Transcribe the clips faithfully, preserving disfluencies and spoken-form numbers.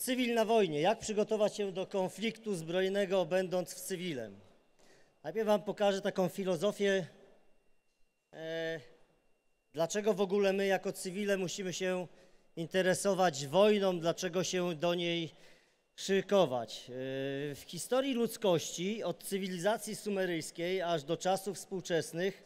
Cywil na wojnie. Jak przygotować się do konfliktu zbrojnego, będąc w cywilem? Najpierw wam pokażę taką filozofię, e, dlaczego w ogóle my jako cywile musimy się interesować wojną, dlaczego się do niej szykować. E, w historii ludzkości, od cywilizacji sumeryjskiej aż do czasów współczesnych,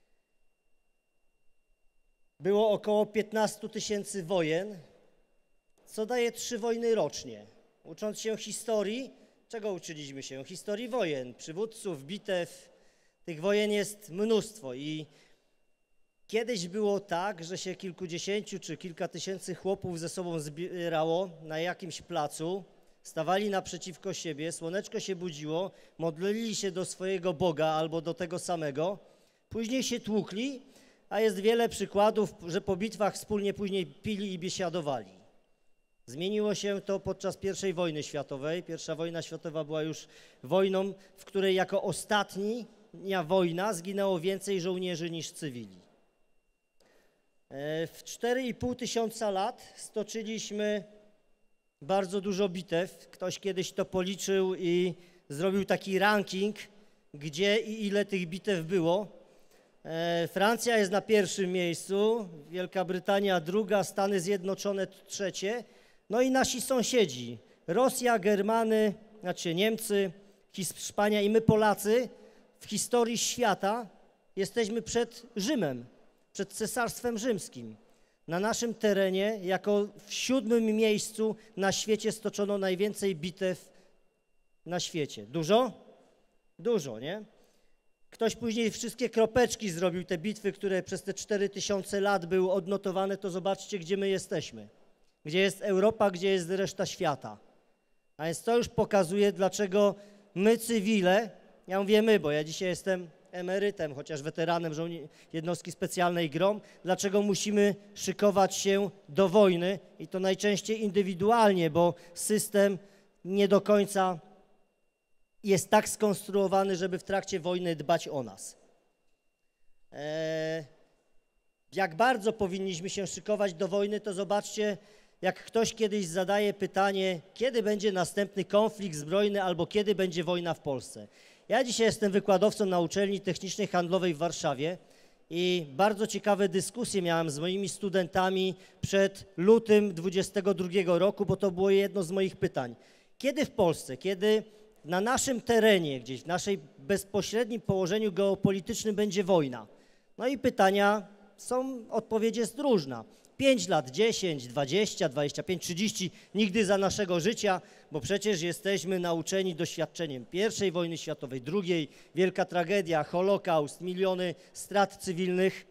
było około piętnaście tysięcy wojen, co daje trzy wojny rocznie. Ucząc się historii, czego uczyliśmy się? Historii wojen, przywódców, bitew. Tych wojen jest mnóstwo i kiedyś było tak, że się kilkudziesięciu czy kilka tysięcy chłopów ze sobą zbierało na jakimś placu, stawali naprzeciwko siebie, słoneczko się budziło, modlili się do swojego Boga albo do tego samego, później się tłukli, a jest wiele przykładów, że po bitwach wspólnie później pili i biesiadowali. Zmieniło się to podczas pierwszej wojny światowej. Pierwsza wojna światowa była już wojną, w której jako ostatnia wojna zginęło więcej żołnierzy niż cywili. W cztery i pół tysiąca lat stoczyliśmy bardzo dużo bitew. Ktoś kiedyś to policzył i zrobił taki ranking, gdzie i ile tych bitew było. Francja jest na pierwszym miejscu, Wielka Brytania druga, Stany Zjednoczone trzecie. No i nasi sąsiedzi, Rosja, Germany, znaczy Niemcy, Hiszpania i my Polacy w historii świata jesteśmy przed Rzymem, przed Cesarstwem Rzymskim. Na naszym terenie jako w siódmym miejscu na świecie stoczono najwięcej bitew na świecie. Dużo? Dużo, nie? Ktoś później wszystkie kropeczki zrobił, te bitwy, które przez te cztery tysiące lat były odnotowane, to zobaczcie, gdzie my jesteśmy. Gdzie jest Europa, gdzie jest reszta świata. A więc to już pokazuje, dlaczego my cywile, ja mówię my, bo ja dzisiaj jestem emerytem, chociaż weteranem jednostki specjalnej GROM, dlaczego musimy szykować się do wojny i to najczęściej indywidualnie, bo system nie do końca jest tak skonstruowany, żeby w trakcie wojny dbać o nas. Eee, jak bardzo powinniśmy się szykować do wojny, to zobaczcie, jak ktoś kiedyś zadaje pytanie, kiedy będzie następny konflikt zbrojny albo kiedy będzie wojna w Polsce. Ja dzisiaj jestem wykładowcą na Uczelni Technicznej Handlowej w Warszawie i bardzo ciekawe dyskusje miałem z moimi studentami przed lutym dwudziestego drugiego roku, bo to było jedno z moich pytań. Kiedy w Polsce, kiedy na naszym terenie, gdzieś w naszej bezpośrednim położeniu geopolitycznym będzie wojna? No i pytania są, odpowiedź jest różna. pięć lat, dziesięć, dwadzieścia, dwadzieścia pięć, trzydzieści, nigdy za naszego życia, bo przecież jesteśmy nauczeni doświadczeniem pierwszej wojny światowej, drugiej, wielka tragedia, Holokaust, miliony strat cywilnych.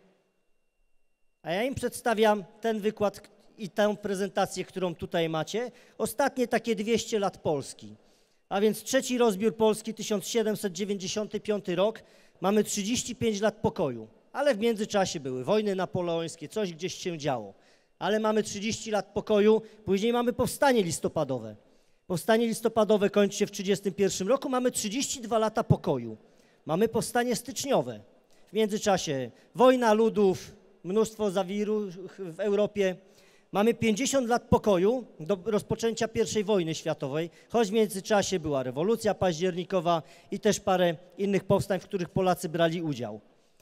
A ja im przedstawiam ten wykład i tę prezentację, którą tutaj macie, ostatnie takie dwieście lat Polski. A więc trzeci rozbiór Polski, tysiąc siedemset dziewięćdziesiąty piąty rok, mamy trzydzieści pięć lat pokoju. Ale w międzyczasie były wojny napoleońskie, coś gdzieś się działo. Ale mamy trzydzieści lat pokoju, później mamy powstanie listopadowe. Powstanie listopadowe kończy się w trzydziestym pierwszym roku, mamy trzydzieści dwa lata pokoju. Mamy powstanie styczniowe. W międzyczasie wojna ludów, mnóstwo zawirów w Europie. Mamy pięćdziesiąt lat pokoju do rozpoczęcia pierwszej wojny światowej, choć w międzyczasie była rewolucja październikowa i też parę innych powstań, w których Polacy brali udział.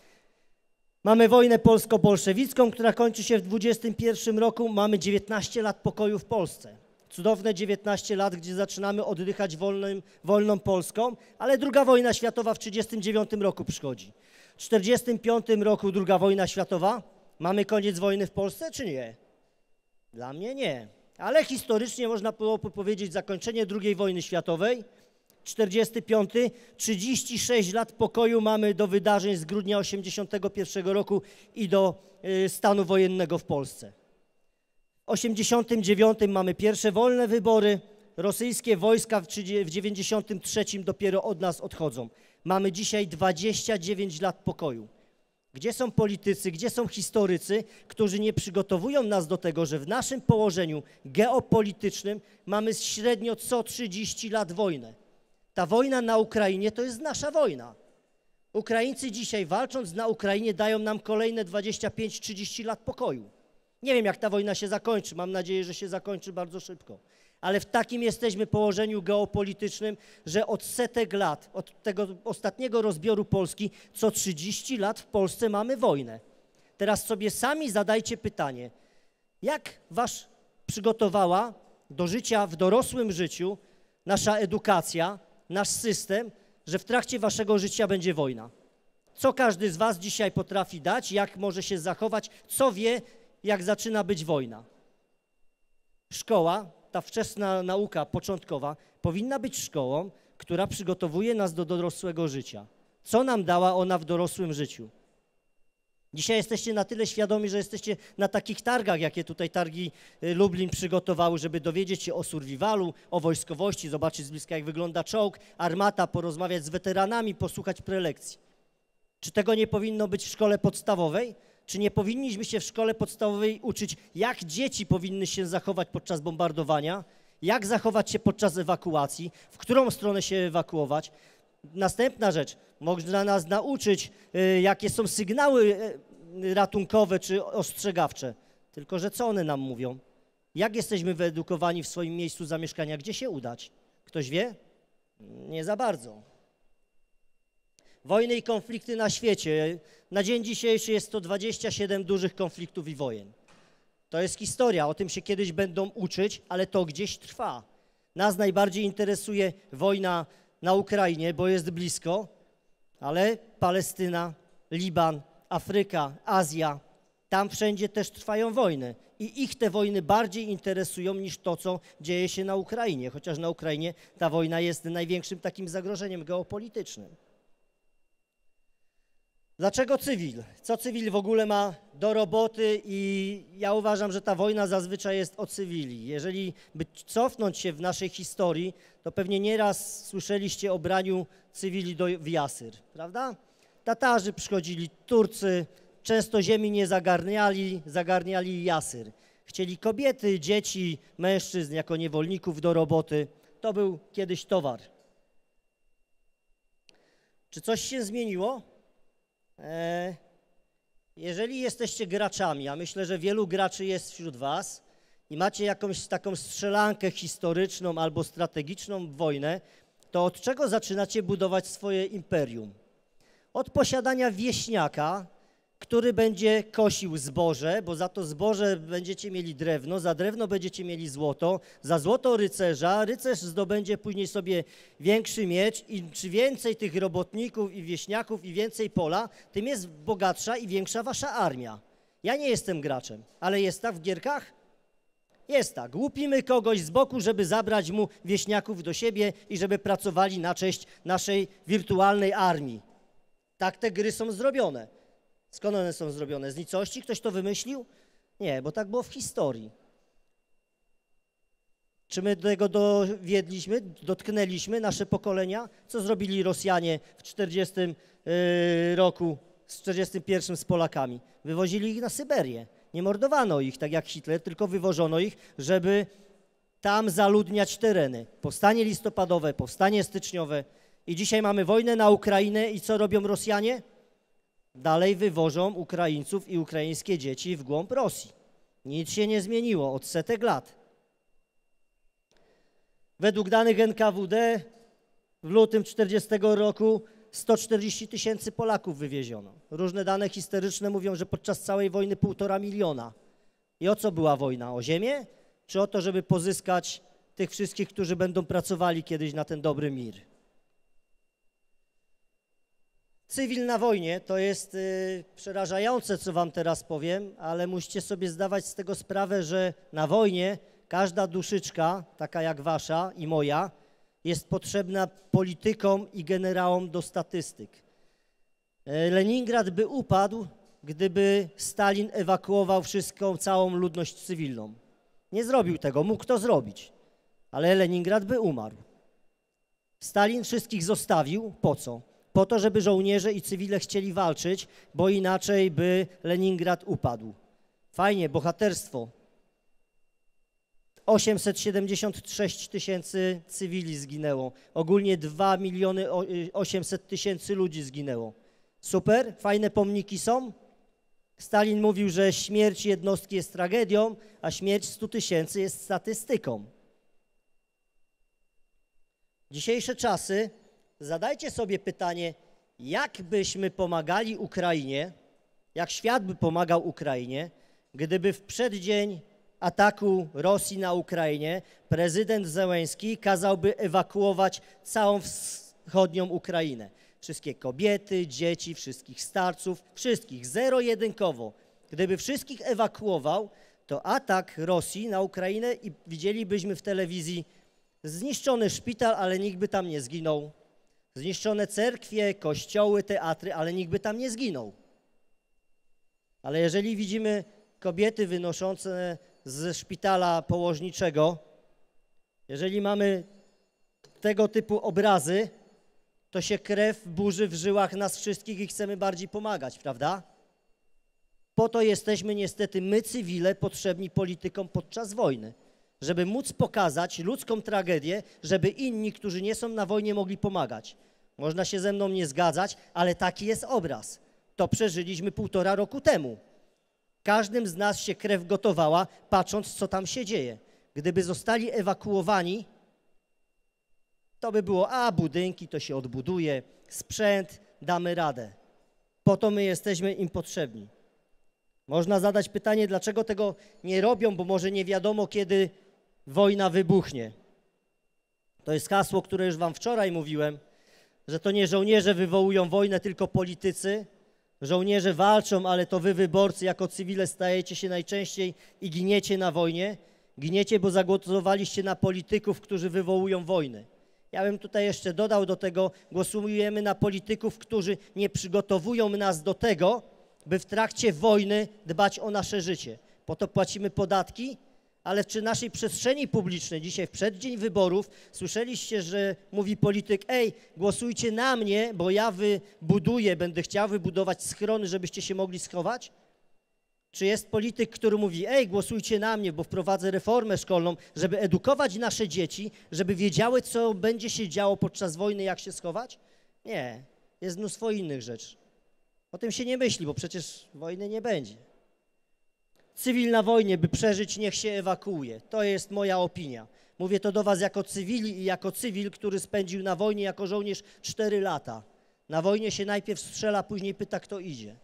Mamy wojnę polsko-bolszewicką, która kończy się w dwudziestym pierwszym roku. Mamy dziewiętnaście lat pokoju w Polsce. Cudowne dziewiętnaście lat, gdzie zaczynamy oddychać wolnym, wolną Polską, ale druga wojna światowa w trzydziestym dziewiątym roku przychodzi. W czterdziestym piątym roku druga wojna światowa. Mamy koniec wojny w Polsce, czy nie? Dla mnie nie. Ale historycznie można było powiedzieć zakończenie drugiej wojny światowej. czterdziesty piąty, trzydzieści sześć lat pokoju mamy do wydarzeń z grudnia osiemdziesiątego pierwszego roku i do y, stanu wojennego w Polsce. W osiemdziesiątym dziewiątym mamy pierwsze wolne wybory, rosyjskie wojska w dziewięćdziesiątym trzecim dopiero od nas odchodzą. Mamy dzisiaj dwadzieścia dziewięć lat pokoju. Gdzie są politycy, gdzie są historycy, którzy nie przygotowują nas do tego, że w naszym położeniu geopolitycznym mamy średnio co trzydzieści lat wojnę. Ta wojna na Ukrainie to jest nasza wojna. Ukraińcy dzisiaj walcząc na Ukrainie dają nam kolejne dwadzieścia pięć trzydzieści lat pokoju. Nie wiem, jak ta wojna się zakończy, mam nadzieję, że się zakończy bardzo szybko. Ale w takim jesteśmy położeniu geopolitycznym, że od setek lat, od tego ostatniego rozbioru Polski, co trzydzieści lat w Polsce mamy wojnę. Teraz sobie sami zadajcie pytanie, jak was przygotowała do życia w dorosłym życiu nasza edukacja, nasz system, że w trakcie waszego życia będzie wojna? Co każdy z was dzisiaj potrafi dać, jak może się zachować, co wie, jak zaczyna być wojna? Szkoła, ta wczesna nauka początkowa powinna być szkołą, która przygotowuje nas do dorosłego życia. Co nam dała ona w dorosłym życiu? Dzisiaj jesteście na tyle świadomi, że jesteście na takich targach, jakie tutaj targi Lublin przygotowały, żeby dowiedzieć się o survivalu, o wojskowości, zobaczyć z bliska, jak wygląda czołg, armata, porozmawiać z weteranami, posłuchać prelekcji. Czy tego nie powinno być w szkole podstawowej? Czy nie powinniśmy się w szkole podstawowej uczyć, jak dzieci powinny się zachować podczas bombardowania, jak zachować się podczas ewakuacji, w którą stronę się ewakuować? Następna rzecz, można nas nauczyć, y, jakie są sygnały y, ratunkowe czy ostrzegawcze. Tylko że co one nam mówią? Jak jesteśmy wyedukowani w swoim miejscu zamieszkania? Gdzie się udać? Ktoś wie? Nie za bardzo. Wojny i konflikty na świecie. Na dzień dzisiejszy jest to dwadzieścia siedem dużych konfliktów i wojen. To jest historia, o tym się kiedyś będą uczyć, ale to gdzieś trwa. Nas najbardziej interesuje wojna na Ukrainie, bo jest blisko, ale Palestyna, Liban, Afryka, Azja, tam wszędzie też trwają wojny. I ich te wojny bardziej interesują niż to, co dzieje się na Ukrainie, chociaż na Ukrainie ta wojna jest największym takim zagrożeniem geopolitycznym. Dlaczego cywil? Co cywil w ogóle ma do roboty? I ja uważam, że ta wojna zazwyczaj jest o cywili. Jeżeli by cofnąć się w naszej historii, to pewnie nieraz słyszeliście o braniu cywili do, w Jasyr, prawda? Tatarzy przychodzili, Turcy, często ziemi nie zagarniali, zagarniali Jasyr. Chcieli kobiety, dzieci, mężczyzn jako niewolników do roboty. To był kiedyś towar. Czy coś się zmieniło? Jeżeli jesteście graczami, a myślę, że wielu graczy jest wśród was i macie jakąś taką strzelankę historyczną albo strategiczną wojnę, to od czego zaczynacie budować swoje imperium? Od posiadania wieśniaka, który będzie kosił zboże, bo za to zboże będziecie mieli drewno, za drewno będziecie mieli złoto, za złoto rycerza, rycerz zdobędzie później sobie większy miecz i czy więcej tych robotników i wieśniaków i więcej pola, tym jest bogatsza i większa wasza armia. Ja nie jestem graczem, ale jest tak w gierkach? Jest tak. Łupimy kogoś z boku, żeby zabrać mu wieśniaków do siebie i żeby pracowali na cześć naszej wirtualnej armii. Tak te gry są zrobione. Skąd one są zrobione? Z nicości? Ktoś to wymyślił? Nie, bo tak było w historii. Czy my do tego dowiedliśmy, dotknęliśmy nasze pokolenia? Co zrobili Rosjanie w czterdziestym roku, w czterdziestym pierwszym z Polakami? Wywozili ich na Syberię. Nie mordowano ich, tak jak Hitler, tylko wywożono ich, żeby tam zaludniać tereny. Powstanie listopadowe, powstanie styczniowe. I dzisiaj mamy wojnę na Ukrainę i co robią Rosjanie? Dalej wywożą Ukraińców i ukraińskie dzieci w głąb Rosji. Nic się nie zmieniło od setek lat. Według danych N K W D w lutym czterdziestego roku sto czterdzieści tysięcy Polaków wywieziono. Różne dane historyczne mówią, że podczas całej wojny półtora miliona. I o co była wojna? O ziemię? Czy o to, żeby pozyskać tych wszystkich, którzy będą pracowali kiedyś na ten dobry mir? Cywil na wojnie to jest y, przerażające, co wam teraz powiem, ale musicie sobie zdawać z tego sprawę, że na wojnie każda duszyczka, taka jak wasza i moja, jest potrzebna politykom i generałom do statystyk. Leningrad by upadł, gdyby Stalin ewakuował wszystką, całą ludność cywilną. Nie zrobił tego, mógł to zrobić, ale Leningrad by umarł. Stalin wszystkich zostawił, po co? Po to, żeby żołnierze i cywile chcieli walczyć, bo inaczej by Leningrad upadł. Fajnie, bohaterstwo. osiemset siedemdziesiąt sześć tysięcy cywili zginęło. Ogólnie dwa miliony osiemset tysięcy ludzi zginęło. Super, fajne pomniki są. Stalin mówił, że śmierć jednostki jest tragedią, a śmierć stu tysięcy jest statystyką. Dzisiejsze czasy, zadajcie sobie pytanie, jak byśmy pomagali Ukrainie, jak świat by pomagał Ukrainie, gdyby w przeddzień ataku Rosji na Ukrainie prezydent Zełenski kazałby ewakuować całą wschodnią Ukrainę. Wszystkie kobiety, dzieci, wszystkich starców, wszystkich, zero-jedynkowo. Gdyby wszystkich ewakuował, to atak Rosji na Ukrainę i widzielibyśmy w telewizji zniszczony szpital, ale nikt by tam nie zginął. Zniszczone cerkwie, kościoły, teatry, ale nikt by tam nie zginął. Ale jeżeli widzimy kobiety wynoszące z szpitala położniczego, jeżeli mamy tego typu obrazy, to się krew burzy w żyłach nas wszystkich i chcemy bardziej pomagać, prawda? Po to jesteśmy niestety my, cywile, potrzebni politykom podczas wojny, żeby móc pokazać ludzką tragedię, żeby inni, którzy nie są na wojnie, mogli pomagać. Można się ze mną nie zgadzać, ale taki jest obraz. To przeżyliśmy półtora roku temu. Każdym z nas się krew gotowała, patrząc, co tam się dzieje. Gdyby zostali ewakuowani, to by było, a budynki to się odbuduje, sprzęt, damy radę. Po to my jesteśmy im potrzebni. Można zadać pytanie, dlaczego tego nie robią, bo może nie wiadomo, kiedy wojna wybuchnie. To jest hasło, które już wam wczoraj mówiłem, że to nie żołnierze wywołują wojnę, tylko politycy. Żołnierze walczą, ale to wy, wyborcy, jako cywile stajecie się najczęściej i giniecie na wojnie. Giniecie, bo zagłosowaliście na polityków, którzy wywołują wojny. Ja bym tutaj jeszcze dodał do tego, głosujemy na polityków, którzy nie przygotowują nas do tego, by w trakcie wojny dbać o nasze życie. Po to płacimy podatki, ale czy naszej przestrzeni publicznej dzisiaj w przeddzień wyborów słyszeliście, że mówi polityk, ej, głosujcie na mnie, bo ja wybuduję, będę chciał wybudować schrony, żebyście się mogli schować? Czy jest polityk, który mówi, ej, głosujcie na mnie, bo wprowadzę reformę szkolną, żeby edukować nasze dzieci, żeby wiedziały, co będzie się działo podczas wojny, jak się schować? Nie, jest mnóstwo innych rzeczy. O tym się nie myśli, bo przecież wojny nie będzie. Cywil na wojnie, by przeżyć, niech się ewakuuje. To jest moja opinia. Mówię to do was jako cywili i jako cywil, który spędził na wojnie jako żołnierz cztery lata. Na wojnie się najpierw strzela, później pyta, kto idzie.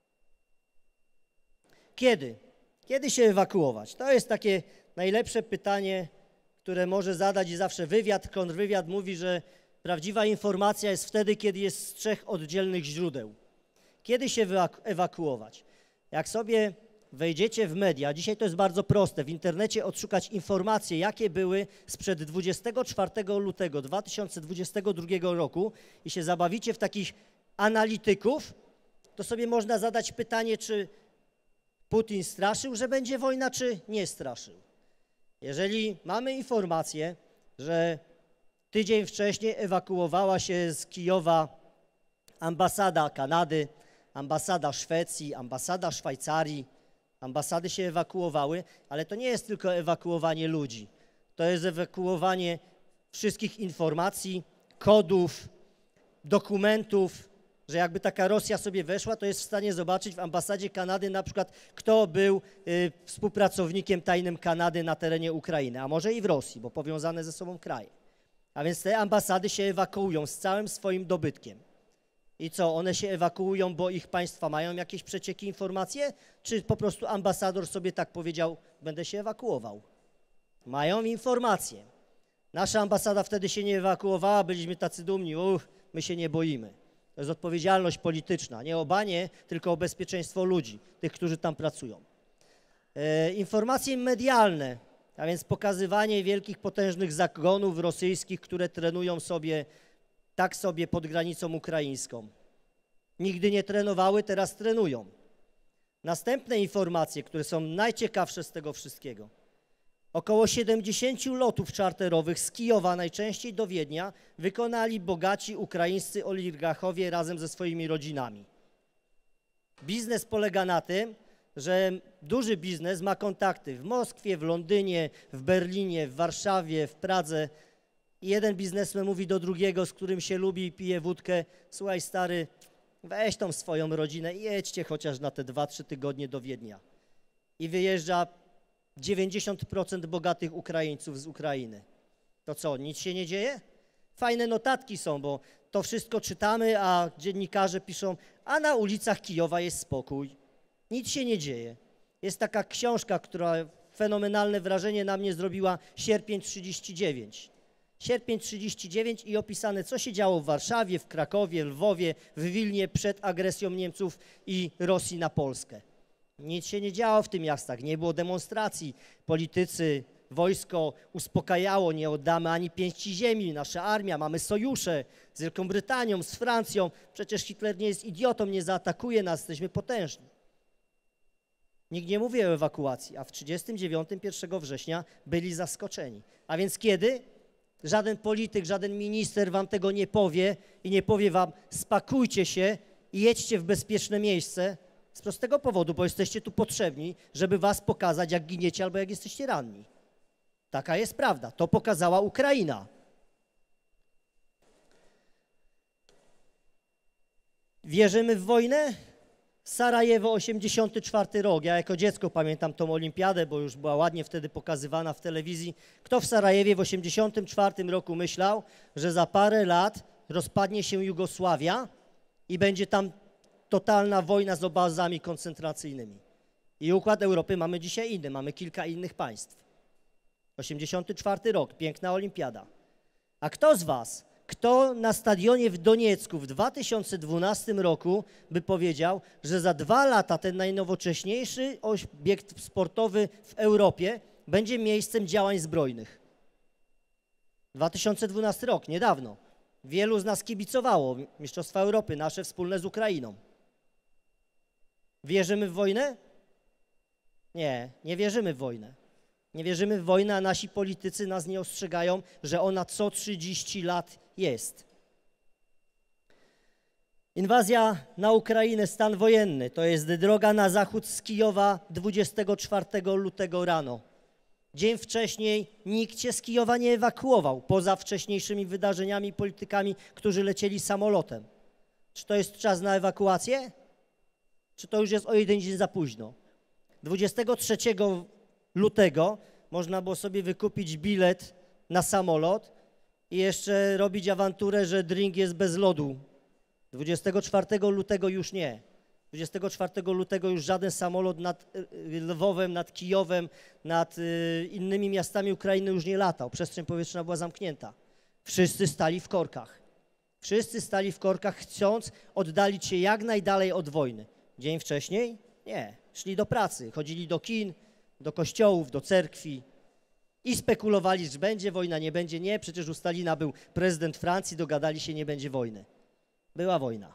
Kiedy? Kiedy się ewakuować? To jest takie najlepsze pytanie, które może zadać i zawsze wywiad, kontrwywiad mówi, że prawdziwa informacja jest wtedy, kiedy jest z trzech oddzielnych źródeł. Kiedy się ewakuować? Jak sobie wejdziecie w media, dzisiaj to jest bardzo proste, w internecie odszukać informacje, jakie były sprzed dwudziestego czwartego lutego dwa tysiące dwudziestego drugiego roku i się zabawicie w takich analityków, to sobie można zadać pytanie, czy Putin straszył, że będzie wojna, czy nie straszył. Jeżeli mamy informację, że tydzień wcześniej ewakuowała się z Kijowa ambasada Kanady, ambasada Szwecji, ambasada Szwajcarii, ambasady się ewakuowały, ale to nie jest tylko ewakuowanie ludzi. To jest ewakuowanie wszystkich informacji, kodów, dokumentów, że jakby taka Rosja sobie weszła, to jest w stanie zobaczyć w ambasadzie Kanady na przykład, kto był y, współpracownikiem tajnym Kanady na terenie Ukrainy, a może i w Rosji, bo powiązane ze sobą kraje. A więc te ambasady się ewakuują z całym swoim dobytkiem. I co, one się ewakuują, bo ich państwa mają jakieś przecieki, informacje? Czy po prostu ambasador sobie tak powiedział, będę się ewakuował? Mają informacje. Nasza ambasada wtedy się nie ewakuowała, byliśmy tacy dumni, uch, my się nie boimy. To jest odpowiedzialność polityczna, nie o banie, tylko o bezpieczeństwo ludzi, tych, którzy tam pracują. E, informacje medialne, a więc pokazywanie wielkich, potężnych zagonów rosyjskich, które trenują sobie tak sobie pod granicą ukraińską. Nigdy nie trenowały, teraz trenują. Następne informacje, które są najciekawsze z tego wszystkiego. Około siedemdziesięciu lotów czarterowych z Kijowa, najczęściej do Wiednia, wykonali bogaci ukraińscy oligarchowie razem ze swoimi rodzinami. Biznes polega na tym, że duży biznes ma kontakty w Moskwie, w Londynie, w Berlinie, w Warszawie, w Pradze. I jeden biznesmen mówi do drugiego, z którym się lubi i pije wódkę, słuchaj stary, weź tą swoją rodzinę i jedźcie chociaż na te dwa, trzy tygodnie do Wiednia. I wyjeżdża dziewięćdziesiąt procent bogatych Ukraińców z Ukrainy. To co, nic się nie dzieje? fajne notatki są, bo to wszystko czytamy, a dziennikarze piszą, a na ulicach Kijowa jest spokój, nic się nie dzieje. Jest taka książka, która fenomenalne wrażenie na mnie zrobiła, Sierpień trzydzieści dziewięć. Sierpień trzydzieści dziewięć i opisane, co się działo w Warszawie, w Krakowie, Lwowie, w Wilnie przed agresją Niemców i Rosji na Polskę. Nic się nie działo w tych miastach, nie było demonstracji. Politycy, wojsko uspokajało, nie oddamy ani pięści ziemi, nasza armia, mamy sojusze z Wielką Brytanią, z Francją. Przecież Hitler nie jest idiotą, nie zaatakuje nas, jesteśmy potężni. Nikt nie mówi o ewakuacji, a w trzydziestym dziewiątym pierwszego września byli zaskoczeni. A więc kiedy? Żaden polityk, żaden minister wam tego nie powie i nie powie wam, spakujcie się i jedźcie w bezpieczne miejsce z prostego powodu, bo jesteście tu potrzebni, żeby was pokazać, jak giniecie albo jak jesteście ranni. Taka jest prawda. To pokazała Ukraina. Wierzymy w wojnę? Sarajewo, osiemdziesiąty czwarty rok. Ja jako dziecko pamiętam tą olimpiadę, bo już była ładnie wtedy pokazywana w telewizji. Kto w Sarajewie w osiemdziesiątym czwartym roku myślał, że za parę lat rozpadnie się Jugosławia i będzie tam totalna wojna z obozami koncentracyjnymi. I układ Europy mamy dzisiaj inny, mamy kilka innych państw. osiemdziesiąty czwarty rok, piękna olimpiada. A kto z was, kto na stadionie w Doniecku w dwa tysiące dwunastym roku by powiedział, że za dwa lata ten najnowocześniejszy obiekt sportowy w Europie będzie miejscem działań zbrojnych? dwa tysiące dwunasty rok, niedawno. Wielu z nas kibicowało Mistrzostwa Europy, nasze wspólne z Ukrainą. Wierzymy w wojnę? Nie, nie wierzymy w wojnę. Nie wierzymy w wojnę, a nasi politycy nas nie ostrzegają, że ona co trzydzieści lat jest. Inwazja na Ukrainę, stan wojenny, to jest droga na zachód z Kijowa dwudziestego czwartego lutego rano. Dzień wcześniej nikt się z Kijowa nie ewakuował, poza wcześniejszymi wydarzeniami i politykami, którzy lecieli samolotem. Czy to jest czas na ewakuację? Czy to już jest o jeden dzień za późno? dwudziestego trzeciego lutego można było sobie wykupić bilet na samolot i jeszcze robić awanturę, że drink jest bez lodu. dwudziestego czwartego lutego już nie. dwudziestego czwartego lutego już żaden samolot nad Lwowem, nad Kijowem, nad y, innymi miastami Ukrainy już nie latał. Przestrzeń powietrzna była zamknięta. Wszyscy stali w korkach. Wszyscy stali w korkach, chcąc oddalić się jak najdalej od wojny. Dzień wcześniej? Nie. Szli do pracy, chodzili do kin, do kościołów, do cerkwi i spekulowali, że będzie wojna, nie będzie. Nie, przecież u Stalina był prezydent Francji, dogadali się, nie będzie wojny. Była wojna.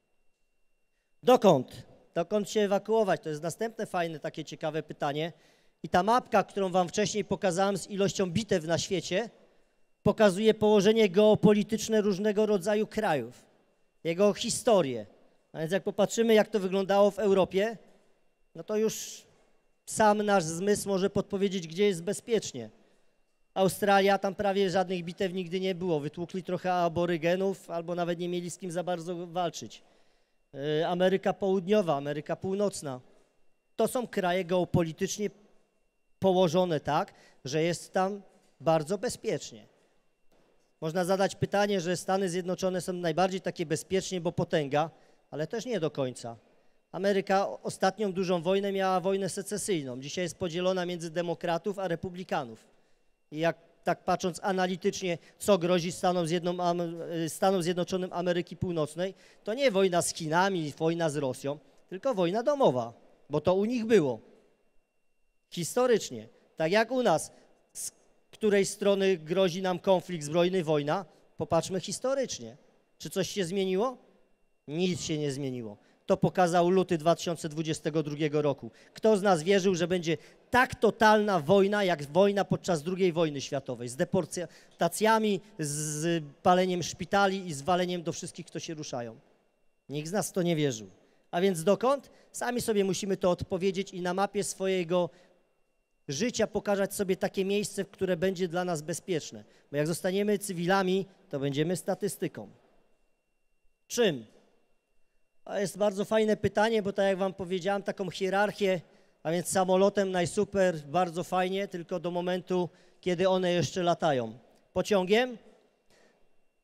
Dokąd? Dokąd się ewakuować? To jest następne fajne, takie ciekawe pytanie. I ta mapka, którą wam wcześniej pokazałem z ilością bitew na świecie, pokazuje położenie geopolityczne różnego rodzaju krajów, jego historię. A więc jak popatrzymy, jak to wyglądało w Europie, no to już sam nasz zmysł może podpowiedzieć, gdzie jest bezpiecznie. Australia, tam prawie żadnych bitew nigdy nie było. Wytłukli trochę aborygenów, albo nawet nie mieli z kim za bardzo walczyć. Ameryka Południowa, Ameryka Północna. To są kraje geopolitycznie położone tak, że jest tam bardzo bezpiecznie. Można zadać pytanie, że Stany Zjednoczone są najbardziej takie bezpiecznie, bo potęga, ale też nie do końca. Ameryka ostatnią dużą wojnę miała wojnę secesyjną. Dzisiaj jest podzielona między demokratów a republikanów. I jak tak patrząc analitycznie, co grozi Stanom, Zjedno, Stanom Zjednoczonym Ameryki Północnej, to nie wojna z Chinami, wojna z Rosją, tylko wojna domowa, bo to u nich było. Historycznie, tak jak u nas, z której strony grozi nam konflikt zbrojny, wojna, popatrzmy historycznie. Czy coś się zmieniło? Nic się nie zmieniło. To pokazał luty dwa tysiące dwudziestego drugiego roku. Kto z nas wierzył, że będzie tak totalna wojna, jak wojna podczas drugiej wojny światowej, z deportacjami, z paleniem szpitali i z waleniem do wszystkich, kto się ruszają? Nikt z nas w to nie wierzył. A więc dokąd? Sami sobie musimy to odpowiedzieć i na mapie swojego życia pokazać sobie takie miejsce, które będzie dla nas bezpieczne. Bo jak zostaniemy cywilami, to będziemy statystyką. Czym? To jest bardzo fajne pytanie, bo tak jak wam powiedziałem, taką hierarchię, a więc samolotem najsuper, bardzo fajnie, tylko do momentu, kiedy one jeszcze latają. Pociągiem?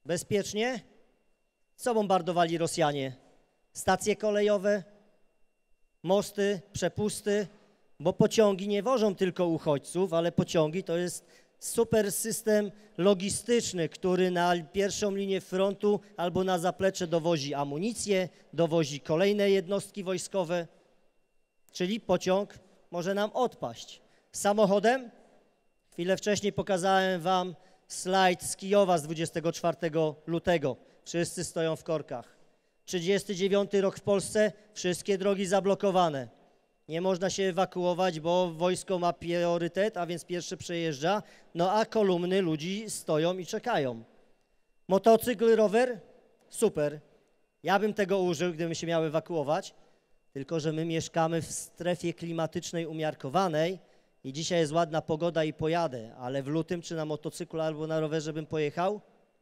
Bezpiecznie? Co bombardowali Rosjanie? Stacje kolejowe, mosty, przepusty, bo pociągi nie wożą tylko uchodźców, ale pociągi to jest super system logistyczny, który na pierwszą linię frontu albo na zaplecze dowozi amunicję, dowozi kolejne jednostki wojskowe, czyli pociąg może nam odpaść. Samochodem? Chwilę wcześniej pokazałem wam slajd z Kijowa z dwudziestego czwartego lutego. Wszyscy stoją w korkach. trzydziesty dziewiąty rok w Polsce, wszystkie drogi zablokowane. Nie można się ewakuować, bo wojsko ma priorytet, a więc pierwsze przejeżdża, no a kolumny ludzi stoją i czekają. Motocykl, rower? Super. Ja bym tego użył, gdybym się miał ewakuować, tylko że my mieszkamy w strefie klimatycznej umiarkowanej i dzisiaj jest ładna pogoda i pojadę, ale w lutym czy na motocyklu albo na rowerze bym pojechał?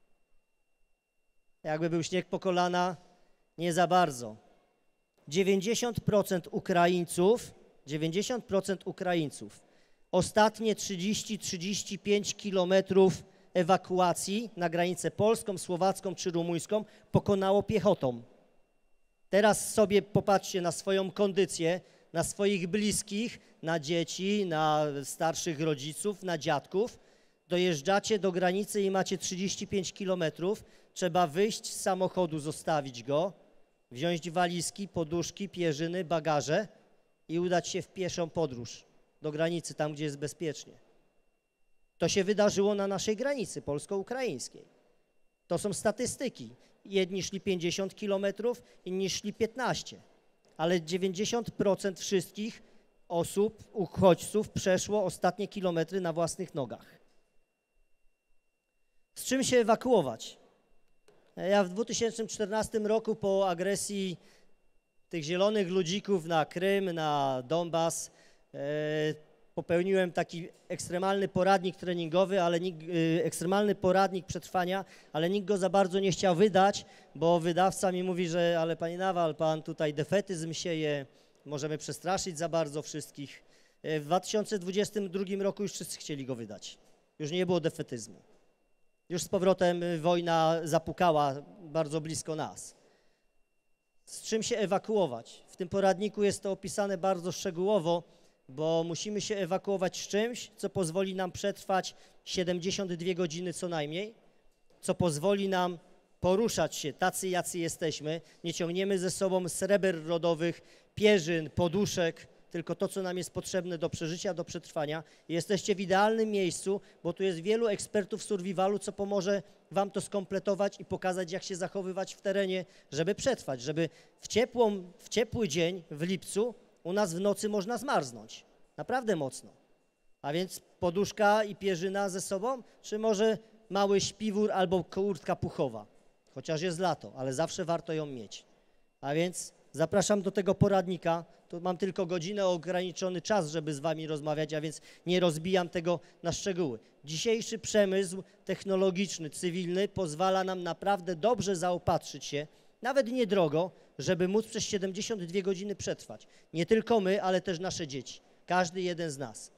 Jakby był śnieg po kolana, nie za bardzo. dziewięćdziesiąt procent Ukraińców, dziewięćdziesiąt procent Ukraińców ostatnie trzydzieści do trzydziestu pięciu kilometrów ewakuacji na granicę polską, słowacką czy rumuńską pokonało piechotą. Teraz sobie popatrzcie na swoją kondycję, na swoich bliskich, na dzieci, na starszych rodziców, na dziadków. Dojeżdżacie do granicy i macie trzydzieści pięć kilometrów, trzeba wyjść z samochodu, zostawić go, wziąć walizki, poduszki, pierzyny, bagaże i udać się w pieszą podróż do granicy, tam gdzie jest bezpiecznie. To się wydarzyło na naszej granicy polsko-ukraińskiej. To są statystyki. Jedni szli pięćdziesiąt kilometrów, inni szli piętnaście. Ale dziewięćdziesiąt procent wszystkich osób, uchodźców przeszło ostatnie kilometry na własnych nogach. Z czym się ewakuować? Ja w dwa tysiące czternastym roku po agresji tych zielonych ludzików na Krym, na Donbas, e, popełniłem taki ekstremalny poradnik treningowy, ale nikt, e, ekstremalny poradnik przetrwania, ale nikt go za bardzo nie chciał wydać, bo wydawca mi mówi, że ale panie Nawal, pan tutaj defetyzm sieje, możemy przestraszyć za bardzo wszystkich. E, w dwa tysiące dwudziestym drugim roku już wszyscy chcieli go wydać. Już nie było defetyzmu. Już z powrotem wojna zapukała bardzo blisko nas. Z czym się ewakuować? W tym poradniku jest to opisane bardzo szczegółowo, bo musimy się ewakuować z czymś, co pozwoli nam przetrwać siedemdziesiąt dwie godziny co najmniej, co pozwoli nam poruszać się tacy, jacy jesteśmy. Nie ciągniemy ze sobą sreber rodowych, pierzyn, poduszek, tylko to, co nam jest potrzebne do przeżycia, do przetrwania. Jesteście w idealnym miejscu, bo tu jest wielu ekspertów survivalu, co pomoże wam to skompletować i pokazać, jak się zachowywać w terenie, żeby przetrwać, żeby w, ciepłą, w ciepły dzień, w lipcu, u nas w nocy można zmarznąć. Naprawdę mocno. A więc poduszka i pierzyna ze sobą, czy może mały śpiwór albo kurtka puchowa. Chociaż jest lato, ale zawsze warto ją mieć. A więc zapraszam do tego poradnika. Tu mam tylko godzinę, ograniczony czas, żeby z wami rozmawiać, a więc nie rozbijam tego na szczegóły. Dzisiejszy przemysł technologiczny, cywilny pozwala nam naprawdę dobrze zaopatrzyć się, nawet niedrogo, żeby móc przez siedemdziesiąt dwie godziny przetrwać. Nie tylko my, ale też nasze dzieci. Każdy jeden z nas.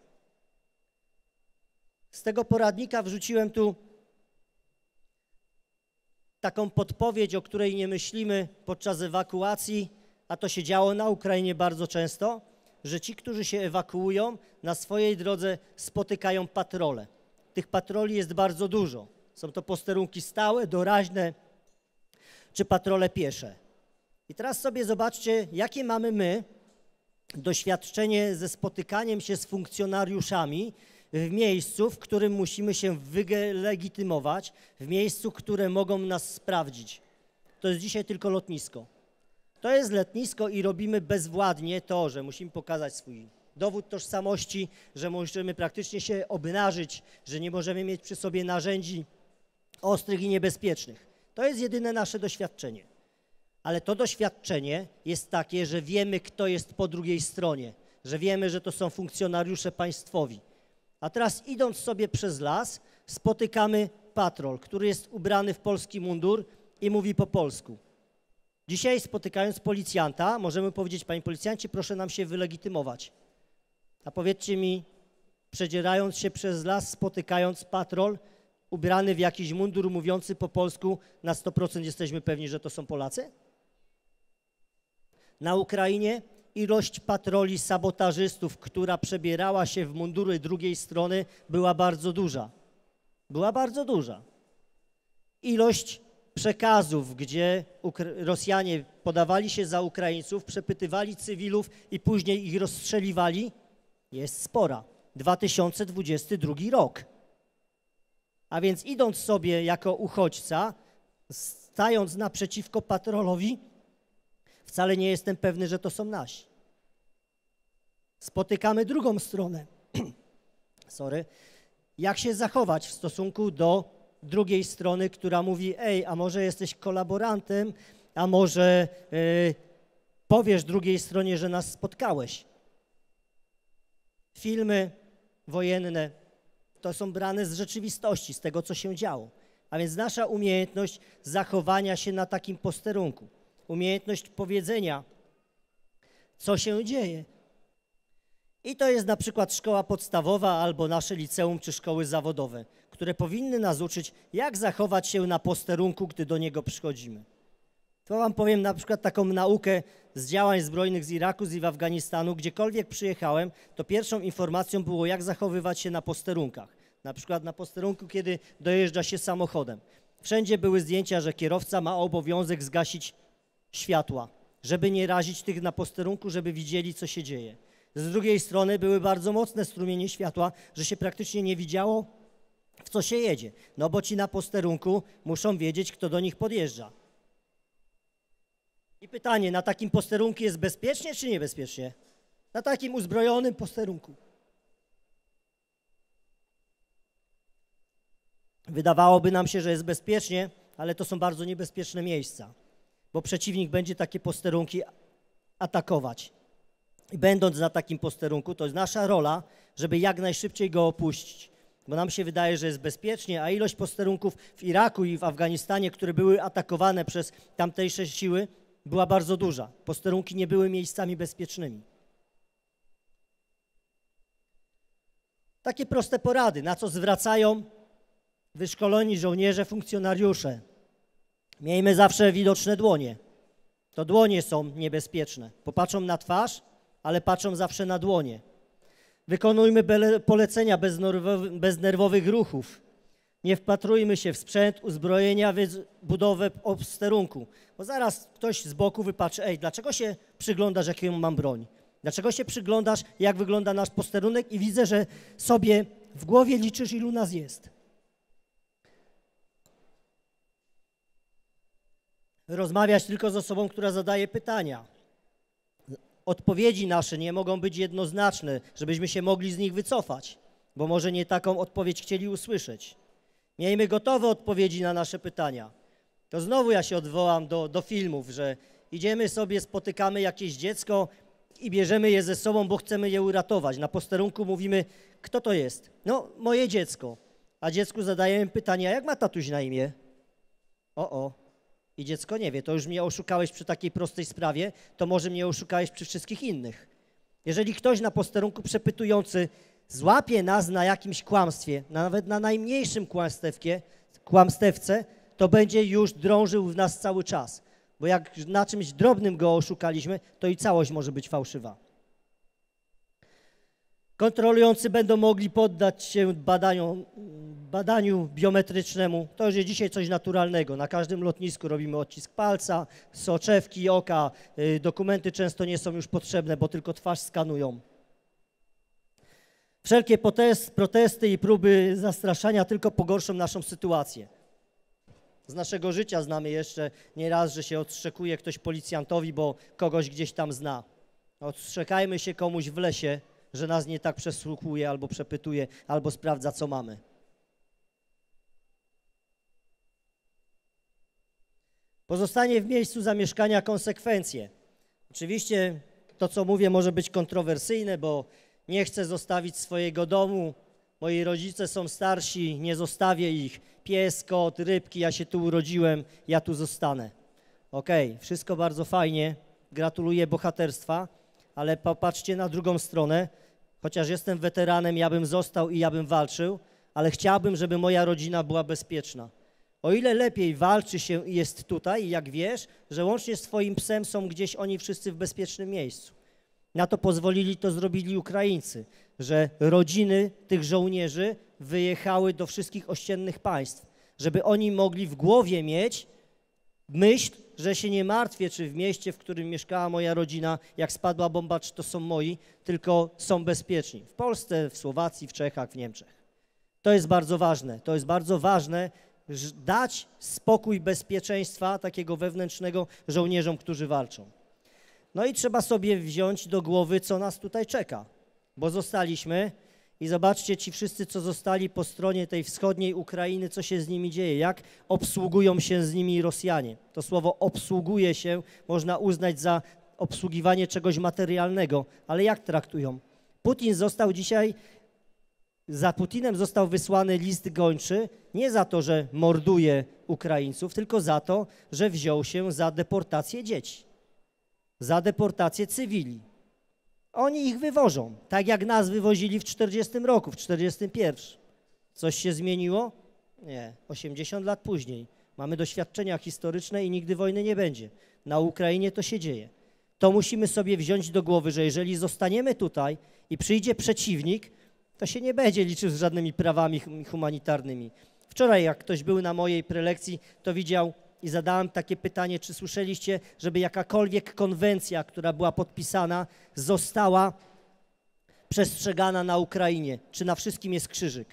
Z tego poradnika wrzuciłem tu taką podpowiedź, o której nie myślimy podczas ewakuacji, a to się działo na Ukrainie bardzo często, że ci, którzy się ewakuują, na swojej drodze spotykają patrole. Tych patroli jest bardzo dużo. Są to posterunki stałe, doraźne, czy patrole piesze. I teraz sobie zobaczcie, jakie mamy my doświadczenie ze spotykaniem się z funkcjonariuszami w miejscu, w którym musimy się wylegitymować, w miejscu, które mogą nas sprawdzić. To jest dzisiaj tylko lotnisko. To jest lotnisko i robimy bezwładnie to, że musimy pokazać swój dowód tożsamości, że możemy praktycznie się obnażyć, że nie możemy mieć przy sobie narzędzi ostrych i niebezpiecznych. To jest jedyne nasze doświadczenie. Ale to doświadczenie jest takie, że wiemy, kto jest po drugiej stronie, że wiemy, że to są funkcjonariusze państwowi. A teraz idąc sobie przez las, spotykamy patrol, który jest ubrany w polski mundur i mówi po polsku. Dzisiaj spotykając policjanta, możemy powiedzieć, panie policjancie, proszę nam się wylegitymować. A powiedzcie mi, przedzierając się przez las, spotykając patrol, ubrany w jakiś mundur mówiący po polsku, na sto procent jesteśmy pewni, że to są Polacy? Na Ukrainie ilość patroli sabotażystów, która przebierała się w mundury drugiej strony, była bardzo duża. Była bardzo duża. Ilość przekazów, gdzie Rosjanie podawali się za Ukraińców, przepytywali cywilów i później ich rozstrzeliwali, jest spora. dwa tysiące dwudziesty drugi rok. A więc idąc sobie jako uchodźca, stając naprzeciwko patrolowi, wcale nie jestem pewny, że to są nasi. Spotykamy drugą stronę. Sorry. Jak się zachować w stosunku do drugiej strony, która mówi: ej, a może jesteś kolaborantem, a może yy, powiesz drugiej stronie, że nas spotkałeś. Filmy wojenne to są brane z rzeczywistości, z tego, co się działo. A więc nasza umiejętność zachowania się na takim posterunku, umiejętność powiedzenia, co się dzieje. I to jest na przykład szkoła podstawowa albo nasze liceum czy szkoły zawodowe, które powinny nas uczyć, jak zachować się na posterunku, gdy do niego przychodzimy. To wam powiem na przykład taką naukę z działań zbrojnych z Iraku, z Afganistanu. Gdziekolwiek przyjechałem, to pierwszą informacją było, jak zachowywać się na posterunkach. Na przykład na posterunku, kiedy dojeżdża się samochodem. Wszędzie były zdjęcia, że kierowca ma obowiązek zgasić światła, żeby nie razić tych na posterunku, żeby widzieli, co się dzieje. Z drugiej strony były bardzo mocne strumienie światła, że się praktycznie nie widziało, w co się jedzie. No bo ci na posterunku muszą wiedzieć, kto do nich podjeżdża. I pytanie, na takim posterunku jest bezpiecznie czy niebezpiecznie? Na takim uzbrojonym posterunku. Wydawałoby nam się, że jest bezpiecznie, ale to są bardzo niebezpieczne miejsca, bo przeciwnik będzie takie posterunki atakować. I będąc na takim posterunku, to jest nasza rola, żeby jak najszybciej go opuścić, bo nam się wydaje, że jest bezpiecznie, a ilość posterunków w Iraku i w Afganistanie, które były atakowane przez tamtejsze siły, była bardzo duża. Posterunki nie były miejscami bezpiecznymi. Takie proste porady, na co zwracają wyszkoleni żołnierze, funkcjonariusze. Miejmy zawsze widoczne dłonie. To dłonie są niebezpieczne. Popatrzą na twarz, ale patrzą zawsze na dłonie. Wykonujmy polecenia bez, bez nerwowych ruchów. Nie wpatrujmy się w sprzęt, uzbrojenia, budowę posterunku. Bo zaraz ktoś z boku wypatrzy: ej, dlaczego się przyglądasz, jaką mam broń? Dlaczego się przyglądasz, jak wygląda nasz posterunek i widzę, że sobie w głowie liczysz, ilu nas jest. Rozmawiać tylko z osobą, która zadaje pytania. Odpowiedzi nasze nie mogą być jednoznaczne, żebyśmy się mogli z nich wycofać, bo może nie taką odpowiedź chcieli usłyszeć. Miejmy gotowe odpowiedzi na nasze pytania. To znowu ja się odwołam do, do filmów, że idziemy sobie, spotykamy jakieś dziecko i bierzemy je ze sobą, bo chcemy je uratować. Na posterunku mówimy: kto to jest? No, moje dziecko. A dziecku zadajemy pytanie: a jak ma tatuś na imię? O, o. I dziecko nie wie, to już mnie oszukałeś przy takiej prostej sprawie, to może mnie oszukałeś przy wszystkich innych. Jeżeli ktoś na posterunku przepytujący złapie nas na jakimś kłamstwie, nawet na najmniejszym kłamstewkie, kłamstewce, to będzie już drążył w nas cały czas. Bo jak na czymś drobnym go oszukaliśmy, to i całość może być fałszywa. Kontrolujący będą mogli poddać się badaniu, badaniu biometrycznemu. To już jest dzisiaj coś naturalnego. Na każdym lotnisku robimy odcisk palca, soczewki, oka. Dokumenty często nie są już potrzebne, bo tylko twarz skanują. Wszelkie protesty i próby zastraszania tylko pogorszą naszą sytuację. Z naszego życia znamy jeszcze nieraz, że się odszczekuje ktoś policjantowi, bo kogoś gdzieś tam zna. Odszczekajmy się komuś w lesie, że nas nie tak przesłuchuje, albo przepytuje, albo sprawdza, co mamy. Pozostanie w miejscu zamieszkania konsekwencje. Oczywiście to, co mówię, może być kontrowersyjne, bo nie chcę zostawić swojego domu. Moi rodzice są starsi, nie zostawię ich. Pies, kot, rybki, ja się tu urodziłem, ja tu zostanę. Okej, okay, wszystko bardzo fajnie, gratuluję bohaterstwa, ale popatrzcie na drugą stronę. Chociaż jestem weteranem, ja bym został i ja bym walczył, ale chciałbym, żeby moja rodzina była bezpieczna. O ile lepiej walczy się i jest tutaj, jak wiesz, że łącznie z twoim psem są gdzieś oni wszyscy w bezpiecznym miejscu. Na to pozwolili, to zrobili Ukraińcy, że rodziny tych żołnierzy wyjechały do wszystkich ościennych państw, żeby oni mogli w głowie mieć myśl, że się nie martwię, czy w mieście, w którym mieszkała moja rodzina, jak spadła bomba, czy to są moi, tylko są bezpieczni. W Polsce, w Słowacji, w Czechach, w Niemczech. To jest bardzo ważne. To jest bardzo ważne, dać spokój bezpieczeństwa takiego wewnętrznego żołnierzom, którzy walczą. No i trzeba sobie wziąć do głowy, co nas tutaj czeka, bo zostaliśmy i zobaczcie, ci wszyscy, co zostali po stronie tej wschodniej Ukrainy, co się z nimi dzieje, jak obsługują się z nimi Rosjanie. To słowo obsługuje się można uznać za obsługiwanie czegoś materialnego, ale jak traktują? Putin został dzisiaj, za Putinem został wysłany list gończy nie za to, że morduje Ukraińców, tylko za to, że wziął się za deportację dzieci, za deportację cywili. Oni ich wywożą, tak jak nas wywozili w czterdziestym roku, w czterdziestym pierwszym. Coś się zmieniło? Nie, osiemdziesiąt lat później. Mamy doświadczenia historyczne i nigdy wojny nie będzie. Na Ukrainie to się dzieje. To musimy sobie wziąć do głowy, że jeżeli zostaniemy tutaj i przyjdzie przeciwnik, to się nie będzie liczył z żadnymi prawami humanitarnymi. Wczoraj, jak ktoś był na mojej prelekcji, to widział i zadałem takie pytanie, czy słyszeliście, żeby jakakolwiek konwencja, która była podpisana, została przestrzegana na Ukrainie? Czy na wszystkim jest krzyżyk?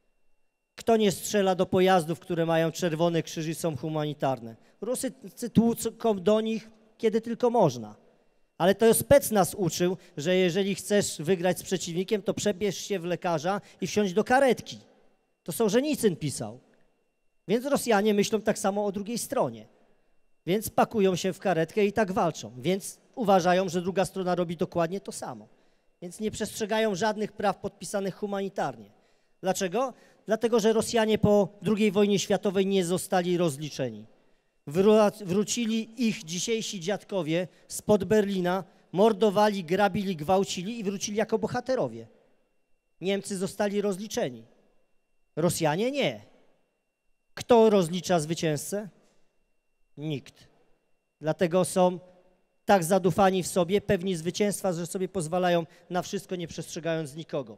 Kto nie strzela do pojazdów, które mają czerwone krzyże i są humanitarne? Ruscy tłuką do nich, kiedy tylko można. Ale to spec nas uczył, że jeżeli chcesz wygrać z przeciwnikiem, to przebierz się w lekarza i wsiądź do karetki. To Sołżenicyn pisał. Więc Rosjanie myślą tak samo o drugiej stronie. Więc pakują się w karetkę i tak walczą. Więc uważają, że druga strona robi dokładnie to samo. Więc nie przestrzegają żadnych praw podpisanych humanitarnie. Dlaczego? Dlatego, że Rosjanie po drugiej wojnie światowej nie zostali rozliczeni. Wrócili ich dzisiejsi dziadkowie spod Berlina, mordowali, grabili, gwałcili i wrócili jako bohaterowie. Niemcy zostali rozliczeni. Rosjanie nie. Kto rozlicza zwycięzcę? Nikt. Dlatego są tak zadufani w sobie, pewni zwycięstwa, że sobie pozwalają na wszystko, nie przestrzegając nikogo.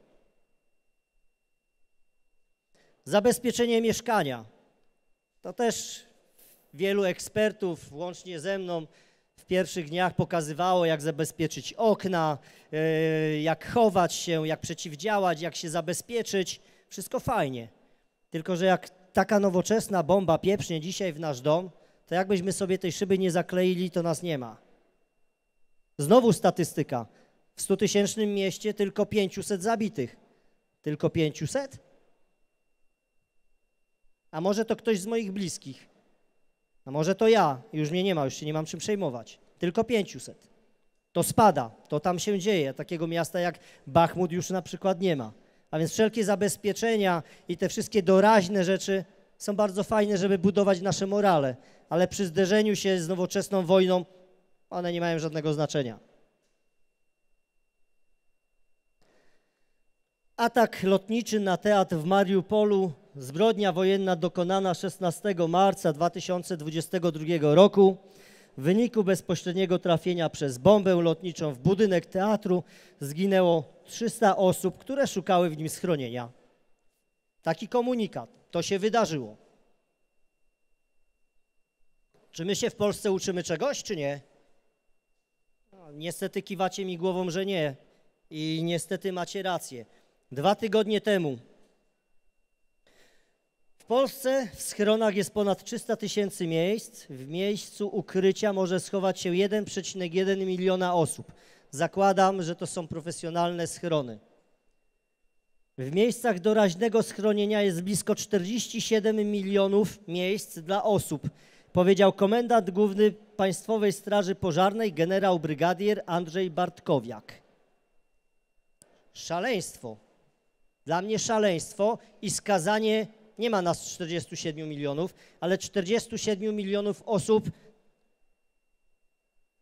Zabezpieczenie mieszkania. To też wielu ekspertów, łącznie ze mną, w pierwszych dniach pokazywało, jak zabezpieczyć okna, jak chować się, jak przeciwdziałać, jak się zabezpieczyć. Wszystko fajnie. Tylko że jak taka nowoczesna bomba pieprznie dzisiaj w nasz dom, to jakbyśmy sobie tej szyby nie zakleili, to nas nie ma. Znowu statystyka. W stutysięcznym mieście tylko pięćset zabitych. Tylko pięćset? A może to ktoś z moich bliskich? A może to ja? Już mnie nie ma, już się nie mam czym przejmować. Tylko pięćset. To spada, to tam się dzieje. Takiego miasta jak Bachmut już na przykład nie ma. A więc wszelkie zabezpieczenia i te wszystkie doraźne rzeczy są bardzo fajne, żeby budować nasze morale, ale przy zderzeniu się z nowoczesną wojną one nie mają żadnego znaczenia. Atak lotniczy na teatr w Mariupolu, zbrodnia wojenna dokonana szesnastego marca dwa tysiące dwudziestego drugiego roku. W wyniku bezpośredniego trafienia przez bombę lotniczą w budynek teatru zginęło trzysta osób, które szukały w nim schronienia. Taki komunikat. To się wydarzyło. Czy my się w Polsce uczymy czegoś, czy nie? No, niestety kiwacie mi głową, że nie. I niestety macie rację. Dwa tygodnie temu w Polsce w schronach jest ponad trzysta tysięcy miejsc. W miejscu ukrycia może schować się jeden przecinek jeden miliona osób. Zakładam, że to są profesjonalne schrony. W miejscach doraźnego schronienia jest blisko czterdzieści siedem milionów miejsc dla osób, powiedział komendant główny Państwowej Straży Pożarnej generał brygadier Andrzej Bartkowiak. Szaleństwo. Dla mnie szaleństwo i skazanie, nie ma nas czterdziestu siedmiu milionów, ale czterdziestu siedmiu milionów osób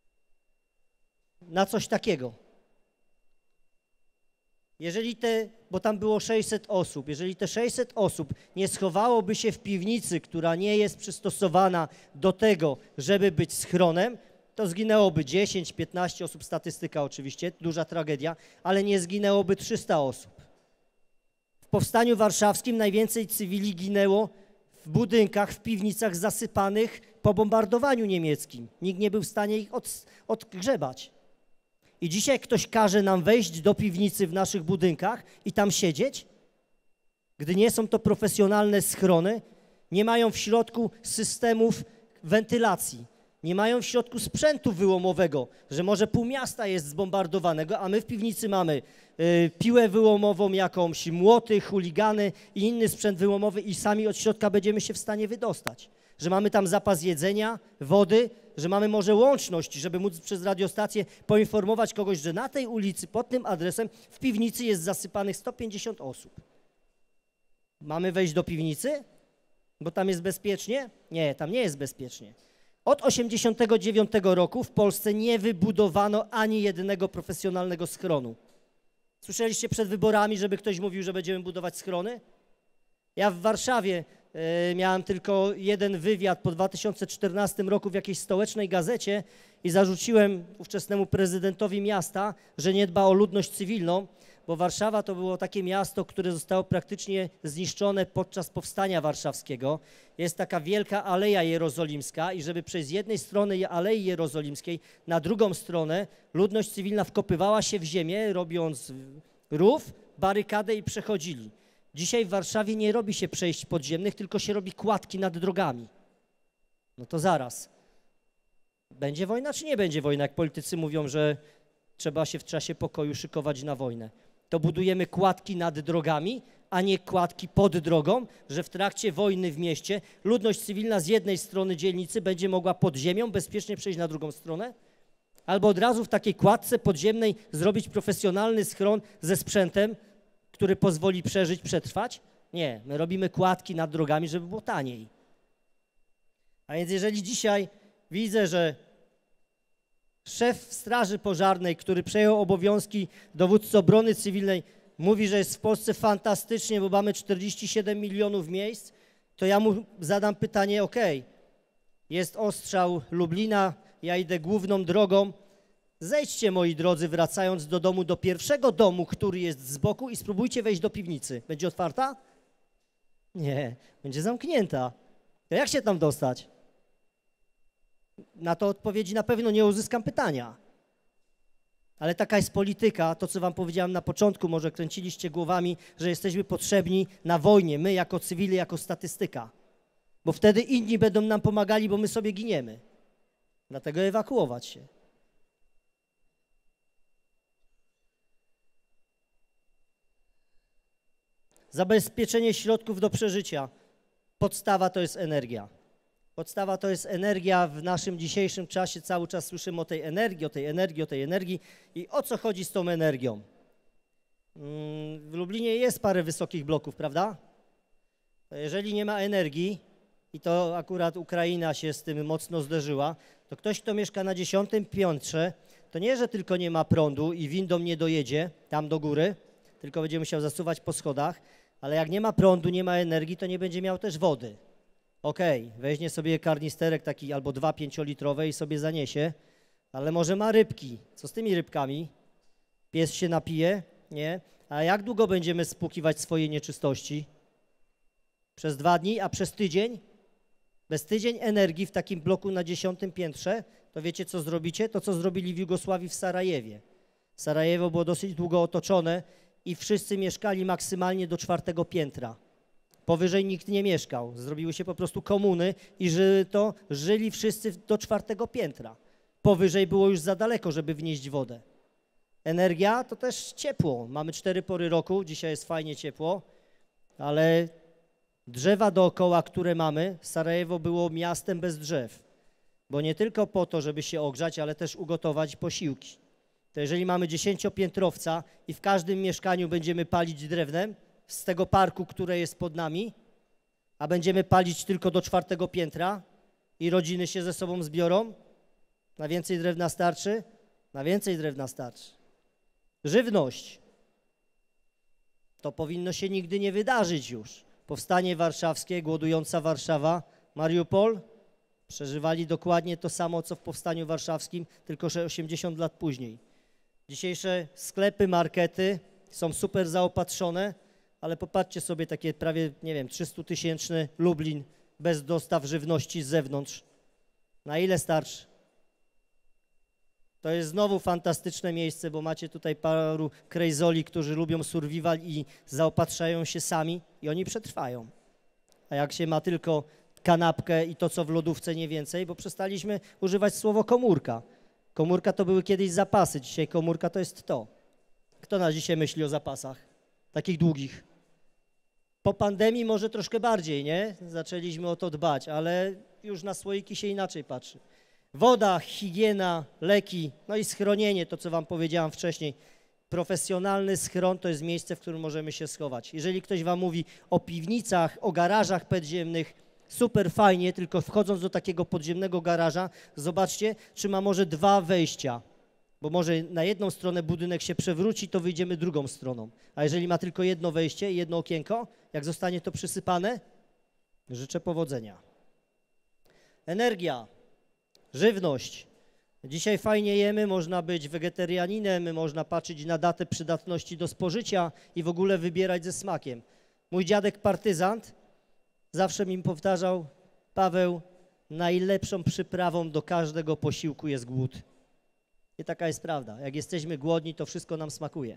na coś takiego. Jeżeli te bo tam było sześćset osób. Jeżeli te sześćset osób nie schowałoby się w piwnicy, która nie jest przystosowana do tego, żeby być schronem, to zginęłoby dziesięć piętnaście osób, statystyka oczywiście, duża tragedia, ale nie zginęłoby trzysta osób. W Powstaniu Warszawskim najwięcej cywili ginęło w budynkach, w piwnicach zasypanych po bombardowaniu niemieckim. Nikt nie był w stanie ich od, odgrzebać. I dzisiaj ktoś każe nam wejść do piwnicy w naszych budynkach i tam siedzieć, gdy nie są to profesjonalne schrony, nie mają w środku systemów wentylacji, nie mają w środku sprzętu wyłomowego, że może pół miasta jest zbombardowanego, a my w piwnicy mamy y, piłę wyłomową jakąś, młoty, chuligany i inny sprzęt wyłomowy i sami od środka będziemy się w stanie wydostać. Że mamy tam zapas jedzenia, wody, że mamy może łączność, żeby móc przez radiostację poinformować kogoś, że na tej ulicy pod tym adresem w piwnicy jest zasypanych sto pięćdziesiąt osób. Mamy wejść do piwnicy? Bo tam jest bezpiecznie? Nie, tam nie jest bezpiecznie. Od osiemdziesiątego dziewiątego roku w Polsce nie wybudowano ani jednego profesjonalnego schronu. Słyszeliście przed wyborami, żeby ktoś mówił, że będziemy budować schrony? Ja w Warszawie y, miałem tylko jeden wywiad po dwa tysiące czternastym roku w jakiejś stołecznej gazecie i zarzuciłem ówczesnemu prezydentowi miasta, że nie dba o ludność cywilną, bo Warszawa to było takie miasto, które zostało praktycznie zniszczone podczas Powstania Warszawskiego. Jest taka wielka Aleja Jerozolimska i żeby przejść z jednej strony Alei Jerozolimskiej na drugą stronę, ludność cywilna wkopywała się w ziemię, robiąc rów, barykadę i przechodzili. Dzisiaj w Warszawie nie robi się przejść podziemnych, tylko się robi kładki nad drogami. No to zaraz. Będzie wojna czy nie będzie wojna, jak politycy mówią, że trzeba się w czasie pokoju szykować na wojnę? To budujemy kładki nad drogami, a nie kładki pod drogą, że w trakcie wojny w mieście ludność cywilna z jednej strony dzielnicy będzie mogła pod ziemią bezpiecznie przejść na drugą stronę? Albo od razu w takiej kładce podziemnej zrobić profesjonalny schron ze sprzętem, który pozwoli przeżyć, przetrwać? Nie, my robimy kładki nad drogami, żeby było taniej. A więc jeżeli dzisiaj widzę, że szef Straży Pożarnej, który przejął obowiązki dowódcy obrony cywilnej, mówi, że jest w Polsce fantastycznie, bo mamy czterdzieści siedem milionów miejsc, to ja mu zadam pytanie, ok, jest ostrzał Lublina, ja idę główną drogą, zejdźcie, moi drodzy, wracając do domu, do pierwszego domu, który jest z boku i spróbujcie wejść do piwnicy. Będzie otwarta? Nie, będzie zamknięta. To jak się tam dostać? Na to odpowiedzi na pewno nie uzyskam pytania. Ale taka jest polityka, to co wam powiedziałem na początku, może kręciliście głowami, że jesteśmy potrzebni na wojnie, my jako cywile, jako statystyka. Bo wtedy inni będą nam pomagali, bo my sobie giniemy. Dlatego ewakuować się. Zabezpieczenie środków do przeżycia. Podstawa to jest energia. Podstawa to jest energia. W naszym dzisiejszym czasie cały czas słyszymy o tej energii, o tej energii, o tej energii. I o co chodzi z tą energią? W Lublinie jest parę wysokich bloków, prawda? To jeżeli nie ma energii, i to akurat Ukraina się z tym mocno zderzyła, to ktoś, kto mieszka na dziesiątym piętrze, to nie, że tylko nie ma prądu i windą nie dojedzie tam do góry, tylko będzie musiał zasuwać po schodach, ale jak nie ma prądu, nie ma energii, to nie będzie miał też wody. Okej, okay, weźmie sobie karnisterek taki albo dwa pięciolitrowe i sobie zaniesie, ale może ma rybki. Co z tymi rybkami? Pies się napije? Nie. A jak długo będziemy spłukiwać swoje nieczystości? Przez dwa dni, a przez tydzień? Bez tydzień energii w takim bloku na dziesiątym piętrze, to wiecie co zrobicie? To co zrobili w Jugosławii w Sarajewie. Sarajewo było dosyć długo otoczone i wszyscy mieszkali maksymalnie do czwartego piętra. Powyżej nikt nie mieszkał. Zrobiły się po prostu komuny i ży, to żyli wszyscy do czwartego piętra. Powyżej było już za daleko, żeby wnieść wodę. Energia to też ciepło. Mamy cztery pory roku, dzisiaj jest fajnie ciepło, ale drzewa dookoła, które mamy, Sarajewo było miastem bez drzew. Bo nie tylko po to, żeby się ogrzać, ale też ugotować posiłki. To jeżeli mamy dziesięciopiętrowca i w każdym mieszkaniu będziemy palić drewnem, z tego parku, które jest pod nami, a będziemy palić tylko do czwartego piętra i rodziny się ze sobą zbiorą, na więcej drewna starczy? Na więcej drewna starczy. Żywność. To powinno się nigdy nie wydarzyć już. Powstanie warszawskie, głodująca Warszawa, Mariupol przeżywali dokładnie to samo, co w Powstaniu Warszawskim, tylko że osiemdziesiąt lat później. Dzisiejsze sklepy, markety są super zaopatrzone, ale popatrzcie sobie, takie prawie, nie wiem, trzystutysięczny Lublin bez dostaw żywności z zewnątrz. Na ile starczy? To jest znowu fantastyczne miejsce, bo macie tutaj paru krejzoli, którzy lubią survival i zaopatrzają się sami i oni przetrwają. A jak się ma tylko kanapkę i to, co w lodówce, nie więcej, bo przestaliśmy używać słowa komórka. Komórka to były kiedyś zapasy, dzisiaj komórka to jest to. Kto na dzisiaj myśli o zapasach takich długich? Po pandemii może troszkę bardziej, nie? Zaczęliśmy o to dbać, ale już na słoiki się inaczej patrzy. Woda, higiena, leki, no i schronienie, to co wam powiedziałam wcześniej. Profesjonalny schron to jest miejsce, w którym możemy się schować. Jeżeli ktoś wam mówi o piwnicach, o garażach podziemnych, super fajnie, tylko wchodząc do takiego podziemnego garaża, zobaczcie, czy ma może dwa wejścia, bo może na jedną stronę budynek się przewróci, to wyjdziemy drugą stroną. A jeżeli ma tylko jedno wejście i jedno okienko, jak zostanie to przysypane, życzę powodzenia. Energia, żywność. Dzisiaj fajnie jemy, można być wegetarianinem, można patrzeć na datę przydatności do spożycia i w ogóle wybierać ze smakiem. Mój dziadek partyzant zawsze mi powtarzał: Paweł, najlepszą przyprawą do każdego posiłku jest głód. I taka jest prawda. Jak jesteśmy głodni, to wszystko nam smakuje.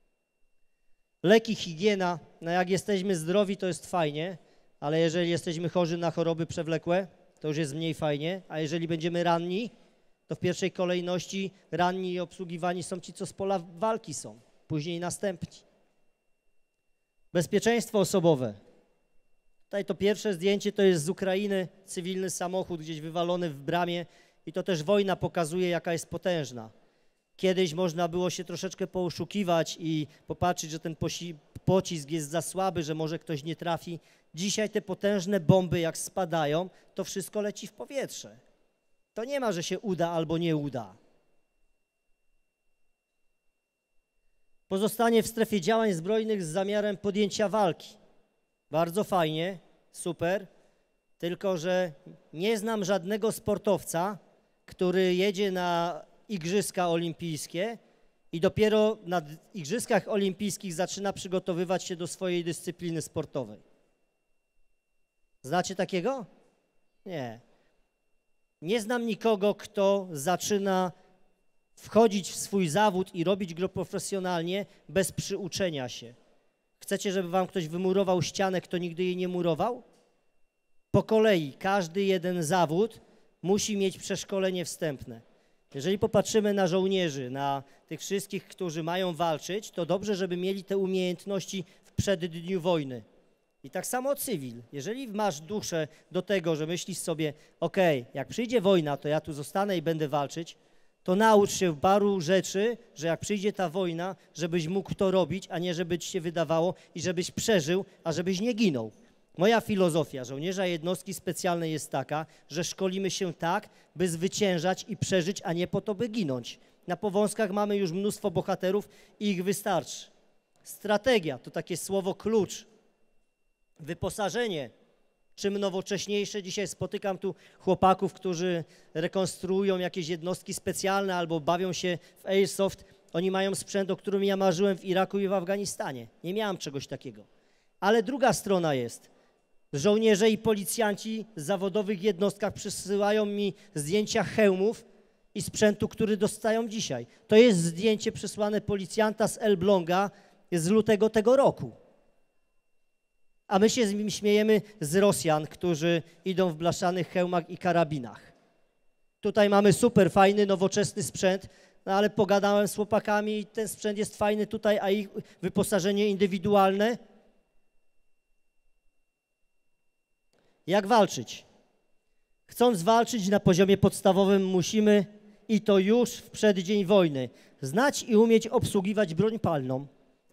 Leki, higiena. No jak jesteśmy zdrowi, to jest fajnie, ale jeżeli jesteśmy chorzy na choroby przewlekłe, to już jest mniej fajnie, a jeżeli będziemy ranni, to w pierwszej kolejności ranni i obsługiwani są ci, co z pola walki są, później następni. Bezpieczeństwo osobowe. Tutaj to pierwsze zdjęcie to jest z Ukrainy, cywilny samochód gdzieś wywalony w bramie i to też wojna pokazuje, jaka jest potężna. Kiedyś można było się troszeczkę pooszukiwać i popatrzeć, że ten pocisk jest za słaby, że może ktoś nie trafi. Dzisiaj te potężne bomby jak spadają, to wszystko leci w powietrze. To nie ma, że się uda albo nie uda. Pozostanie w strefie działań zbrojnych z zamiarem podjęcia walki. Bardzo fajnie, super, tylko że nie znam żadnego sportowca, który jedzie na Igrzyska Olimpijskie i dopiero na Igrzyskach Olimpijskich zaczyna przygotowywać się do swojej dyscypliny sportowej. Znacie takiego? Nie. Nie znam nikogo, kto zaczyna wchodzić w swój zawód i robić go profesjonalnie bez przyuczenia się. Chcecie, żeby wam ktoś wymurował ścianę, kto nigdy jej nie murował? Po kolei, każdy jeden zawód musi mieć przeszkolenie wstępne. Jeżeli popatrzymy na żołnierzy, na tych wszystkich, którzy mają walczyć, to dobrze, żeby mieli te umiejętności w przeddniu wojny. I tak samo cywil. Jeżeli masz duszę do tego, że myślisz sobie, okej, jak przyjdzie wojna, to ja tu zostanę i będę walczyć, to naucz się paru rzeczy, że jak przyjdzie ta wojna, żebyś mógł to robić, a nie żeby ci się wydawało i żebyś przeżył, a żebyś nie ginął. Moja filozofia żołnierza jednostki specjalnej jest taka, że szkolimy się tak, by zwyciężać i przeżyć, a nie po to, by ginąć. Na Powązkach mamy już mnóstwo bohaterów i ich wystarczy. Strategia to takie słowo klucz. Wyposażenie. Czym nowocześniejsze, dzisiaj spotykam tu chłopaków, którzy rekonstruują jakieś jednostki specjalne albo bawią się w airsoft. Oni mają sprzęt, o którym ja marzyłem w Iraku i w Afganistanie. Nie miałem czegoś takiego. Ale druga strona jest. Żołnierze i policjanci w zawodowych jednostkach przysyłają mi zdjęcia hełmów i sprzętu, który dostają dzisiaj. To jest zdjęcie przysłane policjanta z Elbląga z lutego tego roku. A my się z nim śmiejemy z Rosjan, którzy idą w blaszanych hełmach i karabinach. Tutaj mamy super fajny, nowoczesny sprzęt, no ale pogadałem z chłopakami i ten sprzęt jest fajny tutaj, a ich wyposażenie indywidualne. Jak walczyć? Chcąc walczyć na poziomie podstawowym musimy, i to już w przeddzień wojny, znać i umieć obsługiwać broń palną,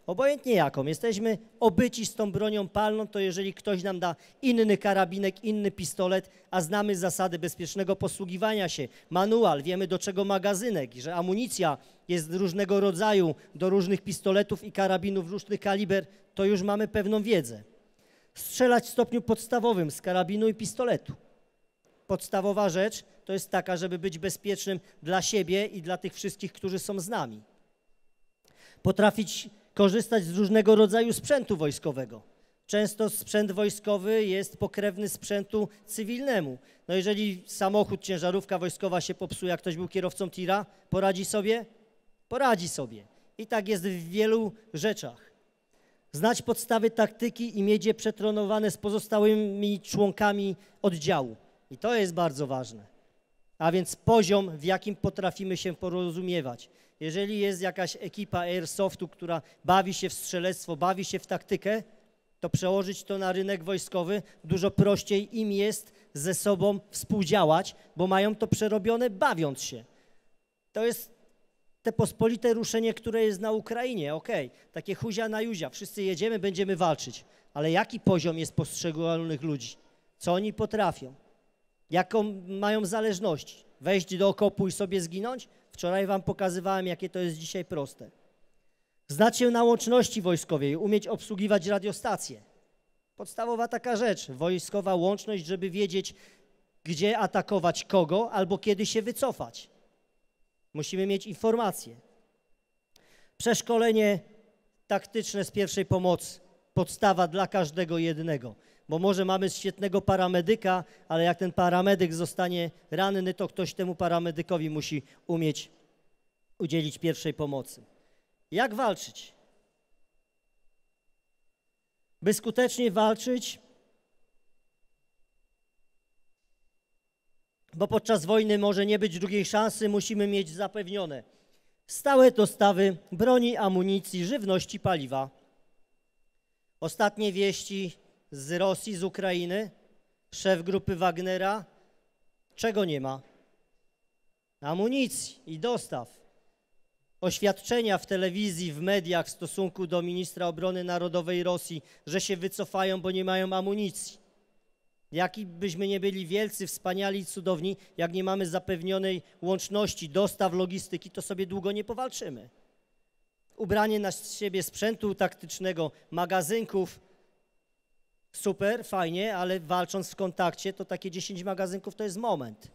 Obojętnie jaką, jesteśmy obyci z tą bronią palną, to jeżeli ktoś nam da inny karabinek, inny pistolet, a znamy zasady bezpiecznego posługiwania się, manual, wiemy do czego magazynek, że amunicja jest różnego rodzaju, do różnych pistoletów i karabinów różnych kaliber, to już mamy pewną wiedzę. Strzelać w stopniu podstawowym z karabinu i pistoletu. Podstawowa rzecz to jest taka, żeby być bezpiecznym dla siebie i dla tych wszystkich, którzy są z nami. Potrafić korzystać z różnego rodzaju sprzętu wojskowego. Często sprzęt wojskowy jest pokrewny sprzętu cywilnemu. No jeżeli samochód, ciężarówka wojskowa się popsuje, jak ktoś był kierowcą tira, poradzi sobie? Poradzi sobie. I tak jest w wielu rzeczach. Znać podstawy taktyki i mieć je przetrenowane z pozostałymi członkami oddziału. I to jest bardzo ważne. A więc poziom, w jakim potrafimy się porozumiewać. Jeżeli jest jakaś ekipa airsoftu, która bawi się w strzelectwo, bawi się w taktykę, to przełożyć to na rynek wojskowy dużo prościej im jest ze sobą współdziałać, bo mają to przerobione bawiąc się. To jest te pospolite ruszenie, które jest na Ukrainie, okej, okay. Takie huzia na juzia, wszyscy jedziemy, będziemy walczyć, ale jaki poziom jest poszczególnych ludzi? Co oni potrafią? Jaką mają zależność? Wejść do okopu i sobie zginąć? Wczoraj wam pokazywałem, jakie to jest dzisiaj proste. Znać się na łączności wojskowej, umieć obsługiwać radiostację. Podstawowa taka rzecz, wojskowa łączność, żeby wiedzieć, gdzie atakować kogo albo kiedy się wycofać. Musimy mieć informacje. Przeszkolenie taktyczne z pierwszej pomocy. Podstawa dla każdego jednego. Bo może mamy świetnego paramedyka, ale jak ten paramedyk zostanie ranny, to ktoś temu paramedykowi musi umieć udzielić pierwszej pomocy. Jak walczyć? By skutecznie walczyć, bo podczas wojny może nie być drugiej szansy, musimy mieć zapewnione stałe dostawy broni, amunicji, żywności, paliwa. Ostatnie wieści z Rosji, z Ukrainy, szef grupy Wagnera, czego nie ma? Amunicji i dostaw. Oświadczenia w telewizji, w mediach w stosunku do ministra obrony narodowej Rosji, że się wycofają, bo nie mają amunicji. Jaki byśmy nie byli wielcy, wspaniali i cudowni, jak nie mamy zapewnionej łączności, dostaw, logistyki, to sobie długo nie powalczymy. Ubranie na siebie sprzętu taktycznego, magazynków, super, fajnie, ale walcząc w kontakcie, to takie dziesięć magazynków to jest moment.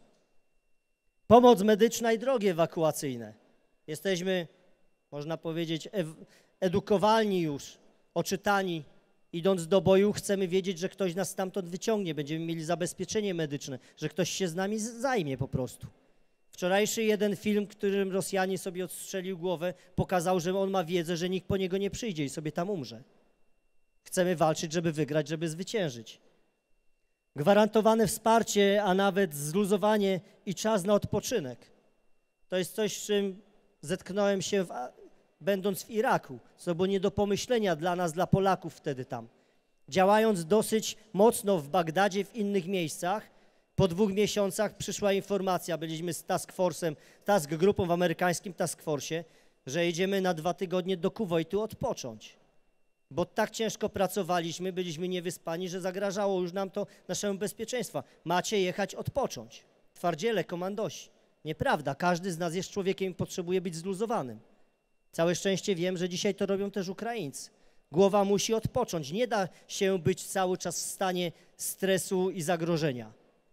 Pomoc medyczna i drogi ewakuacyjne. Jesteśmy, można powiedzieć, edukowalni już, oczytani. Idąc do boju chcemy wiedzieć, że ktoś nas stamtąd wyciągnie, będziemy mieli zabezpieczenie medyczne, że ktoś się z nami zajmie po prostu. Wczorajszy jeden film, którym Rosjanie sobie odstrzelił głowę, pokazał, że on ma wiedzę, że nikt po niego nie przyjdzie i sobie tam umrze. Chcemy walczyć, żeby wygrać, żeby zwyciężyć. Gwarantowane wsparcie, a nawet zluzowanie i czas na odpoczynek. To jest coś, z czym zetknąłem się, w, będąc w Iraku, co było nie do pomyślenia dla nas, dla Polaków wtedy tam. Działając dosyć mocno w Bagdadzie, w innych miejscach, po dwóch miesiącach przyszła informacja, byliśmy z task force'em, task grupą w amerykańskim task force'ie, że jedziemy na dwa tygodnie do Kuwejtu odpocząć. Bo tak ciężko pracowaliśmy, byliśmy niewyspani, że zagrażało już nam to naszemu bezpieczeństwu. Macie jechać odpocząć. Twardziele, komandosi. Nieprawda, każdy z nas jest człowiekiem i potrzebuje być zluzowanym. Całe szczęście wiem, że dzisiaj to robią też Ukraińcy. Głowa musi odpocząć, nie da się być cały czas w stanie stresu i zagrożenia.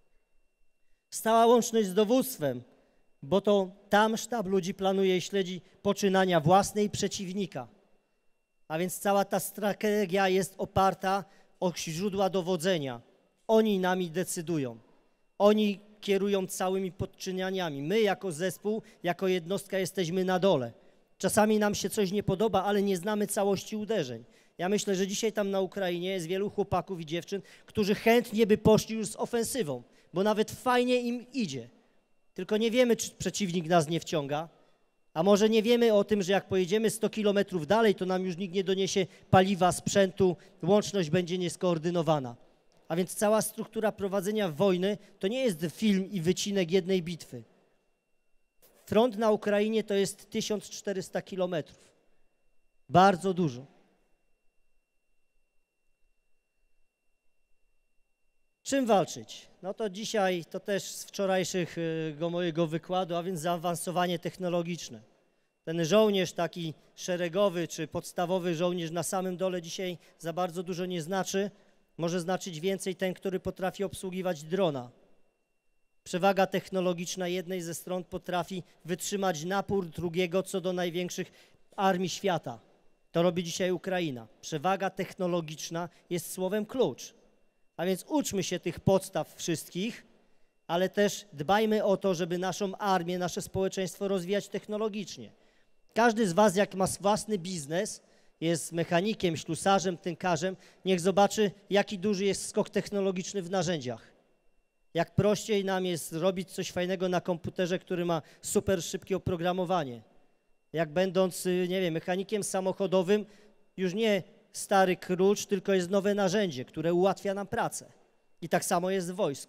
Stała łączność z dowództwem, bo to tam sztab ludzi planuje i śledzi poczynania własne i przeciwnika. A więc cała ta strategia jest oparta o źródła dowodzenia. Oni nami decydują. Oni kierują całymi podczynianiami. My jako zespół, jako jednostka jesteśmy na dole. Czasami nam się coś nie podoba, ale nie znamy całości uderzeń. Ja myślę, że dzisiaj tam na Ukrainie jest wielu chłopaków i dziewczyn, którzy chętnie by poszli już z ofensywą, bo nawet fajnie im idzie. Tylko nie wiemy, czy przeciwnik nas nie wciąga, a może nie wiemy o tym, że jak pojedziemy sto kilometrów dalej, to nam już nikt nie doniesie paliwa, sprzętu, łączność będzie nieskoordynowana. A więc cała struktura prowadzenia wojny to nie jest film i wycinek jednej bitwy. Front na Ukrainie to jest tysiąc czterysta kilometrów. Bardzo dużo. Czym walczyć? No to dzisiaj, to też z wczorajszego mojego wykładu, a więc zaawansowanie technologiczne. Ten żołnierz taki szeregowy czy podstawowy żołnierz na samym dole dzisiaj za bardzo dużo nie znaczy. Może znaczyć więcej ten, który potrafi obsługiwać drona. Przewaga technologiczna jednej ze stron potrafi wytrzymać napór drugiego co do największych armii świata. To robi dzisiaj Ukraina. Przewaga technologiczna jest słowem klucz. A więc uczmy się tych podstaw wszystkich, ale też dbajmy o to, żeby naszą armię, nasze społeczeństwo rozwijać technologicznie. Każdy z was, jak ma własny biznes, jest mechanikiem, ślusarzem, tynkarzem, niech zobaczy, jaki duży jest skok technologiczny w narzędziach. Jak prościej nam jest robić coś fajnego na komputerze, który ma super szybkie oprogramowanie. Jak będąc, nie wiem, mechanikiem samochodowym, już nie stary klucz, tylko jest nowe narzędzie, które ułatwia nam pracę. I tak samo jest w wojsku.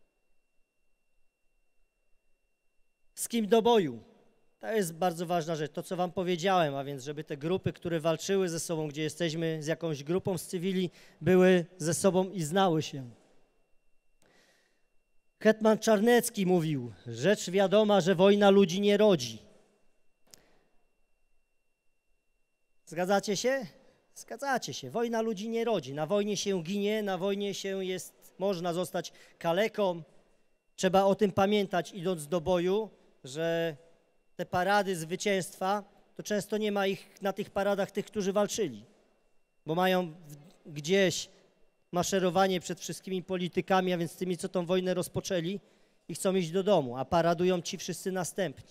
Z kim do boju? To jest bardzo ważna rzecz, to co wam powiedziałem, a więc żeby te grupy, które walczyły ze sobą, gdzie jesteśmy z jakąś grupą z cywili, były ze sobą i znały się. Hetman Czarnecki mówił, rzecz wiadoma, że wojna ludzi nie rodzi. Zgadzacie się? Zgadzacie się. Wojna ludzi nie rodzi. Na wojnie się ginie, na wojnie się jest, można zostać kaleką. Trzeba o tym pamiętać, idąc do boju, że te parady zwycięstwa, to często nie ma ich na tych paradach tych, którzy walczyli. Bo mają gdzieś maszerowanie przed wszystkimi politykami, a więc tymi, co tą wojnę rozpoczęli i chcą iść do domu, a paradują ci wszyscy następni.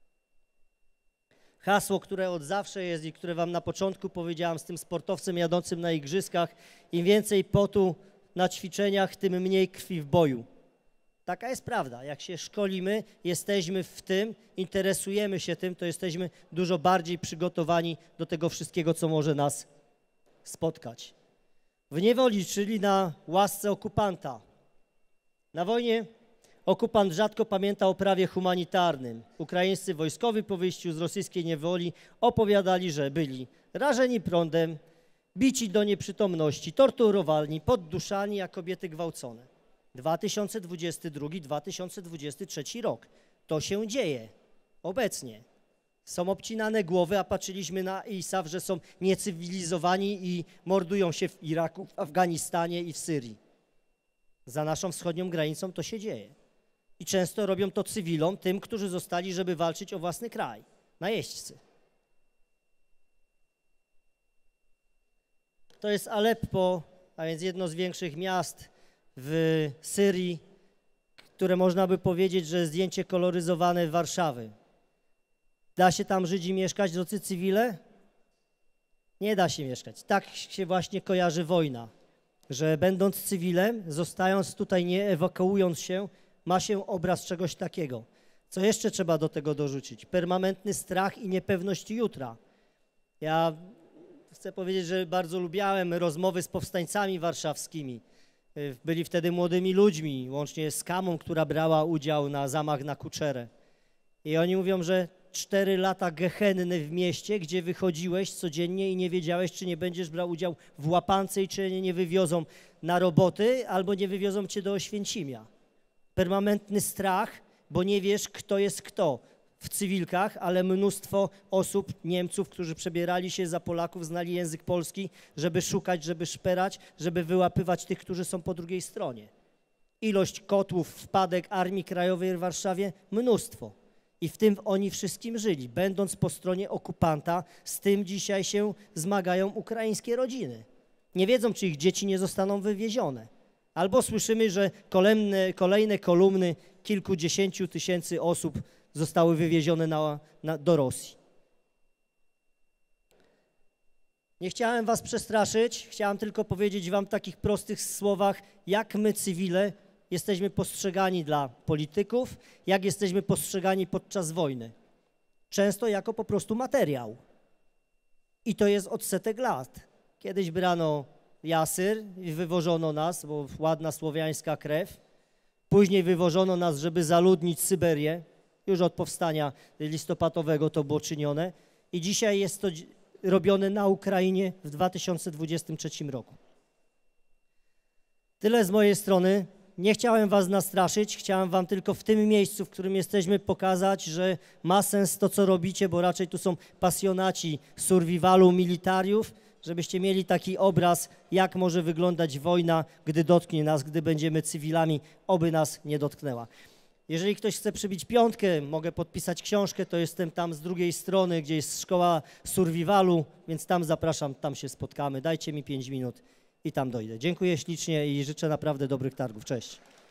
Hasło, które od zawsze jest i które wam na początku powiedziałam z tym sportowcem jadącym na igrzyskach, im więcej potu na ćwiczeniach, tym mniej krwi w boju. Taka jest prawda. Jak się szkolimy, jesteśmy w tym, interesujemy się tym, to jesteśmy dużo bardziej przygotowani do tego wszystkiego, co może nas spotkać. W niewoli, czyli na łasce okupanta. Na wojnie okupant rzadko pamięta o prawie humanitarnym. Ukraińscy wojskowi po wyjściu z rosyjskiej niewoli opowiadali, że byli rażeni prądem, bici do nieprzytomności, torturowani, podduszani, a kobiety gwałcone. dwa tysiące dwudziesty drugi dwa tysiące dwudziesty trzeci rok. To się dzieje obecnie. Są obcinane głowy, a patrzyliśmy na I S A F, że są niecywilizowani i mordują się w Iraku, w Afganistanie i w Syrii. Za naszą wschodnią granicą to się dzieje. I często robią to cywilom, tym, którzy zostali, żeby walczyć o własny kraj. Najeźdźcy. To jest Aleppo, a więc jedno z większych miast w Syrii, które można by powiedzieć, że zdjęcie koloryzowane Warszawy. Da się tam żyć i mieszkać, drodzy cywile? Nie da się mieszkać. Tak się właśnie kojarzy wojna, że będąc cywilem, zostając tutaj, nie ewakuując się, ma się obraz czegoś takiego. Co jeszcze trzeba do tego dorzucić? Permanentny strach i niepewność jutra. Ja chcę powiedzieć, że bardzo lubiałem rozmowy z powstańcami warszawskimi. Byli wtedy młodymi ludźmi, łącznie z Kamą, która brała udział na zamach na Kuczerę. I oni mówią, że cztery lata gehenny w mieście, gdzie wychodziłeś codziennie i nie wiedziałeś, czy nie będziesz brał udziału w łapance i czy nie wywiozą na roboty, albo nie wywiozą cię do Oświęcimia. Permanentny strach, bo nie wiesz, kto jest kto. W cywilkach, ale mnóstwo osób, Niemców, którzy przebierali się za Polaków, znali język polski, żeby szukać, żeby szperać, żeby wyłapywać tych, którzy są po drugiej stronie. Ilość kotłów, wpadek Armii Krajowej w Warszawie, mnóstwo. I w tym oni wszystkim żyli. Będąc po stronie okupanta, z tym dzisiaj się zmagają ukraińskie rodziny. Nie wiedzą, czy ich dzieci nie zostaną wywiezione. Albo słyszymy, że kolejne, kolejne kolumny kilkudziesięciu tysięcy osób zostały wywiezione na, na, do Rosji. Nie chciałem was przestraszyć, chciałem tylko powiedzieć wam w takich prostych słowach, jak my cywile jesteśmy postrzegani dla polityków, jak jesteśmy postrzegani podczas wojny. Często jako po prostu materiał. I to jest od setek lat. Kiedyś brano jasyr i wywożono nas, bo ładna słowiańska krew. Później wywożono nas, żeby zaludnić Syberię. Już od powstania listopadowego to było czynione. I dzisiaj jest to robione na Ukrainie w dwa tysiące dwudziestym trzecim roku. Tyle z mojej strony. Nie chciałem was nastraszyć, chciałem wam tylko w tym miejscu, w którym jesteśmy, pokazać, że ma sens to, co robicie, bo raczej tu są pasjonaci survivalu, militariów, żebyście mieli taki obraz, jak może wyglądać wojna, gdy dotknie nas, gdy będziemy cywilami, oby nas nie dotknęła. Jeżeli ktoś chce przybić piątkę, mogę podpisać książkę, to jestem tam z drugiej strony, gdzie jest szkoła survivalu, więc tam zapraszam, tam się spotkamy. Dajcie mi pięć minut i tam dojdę. Dziękuję ślicznie i życzę naprawdę dobrych targów. Cześć.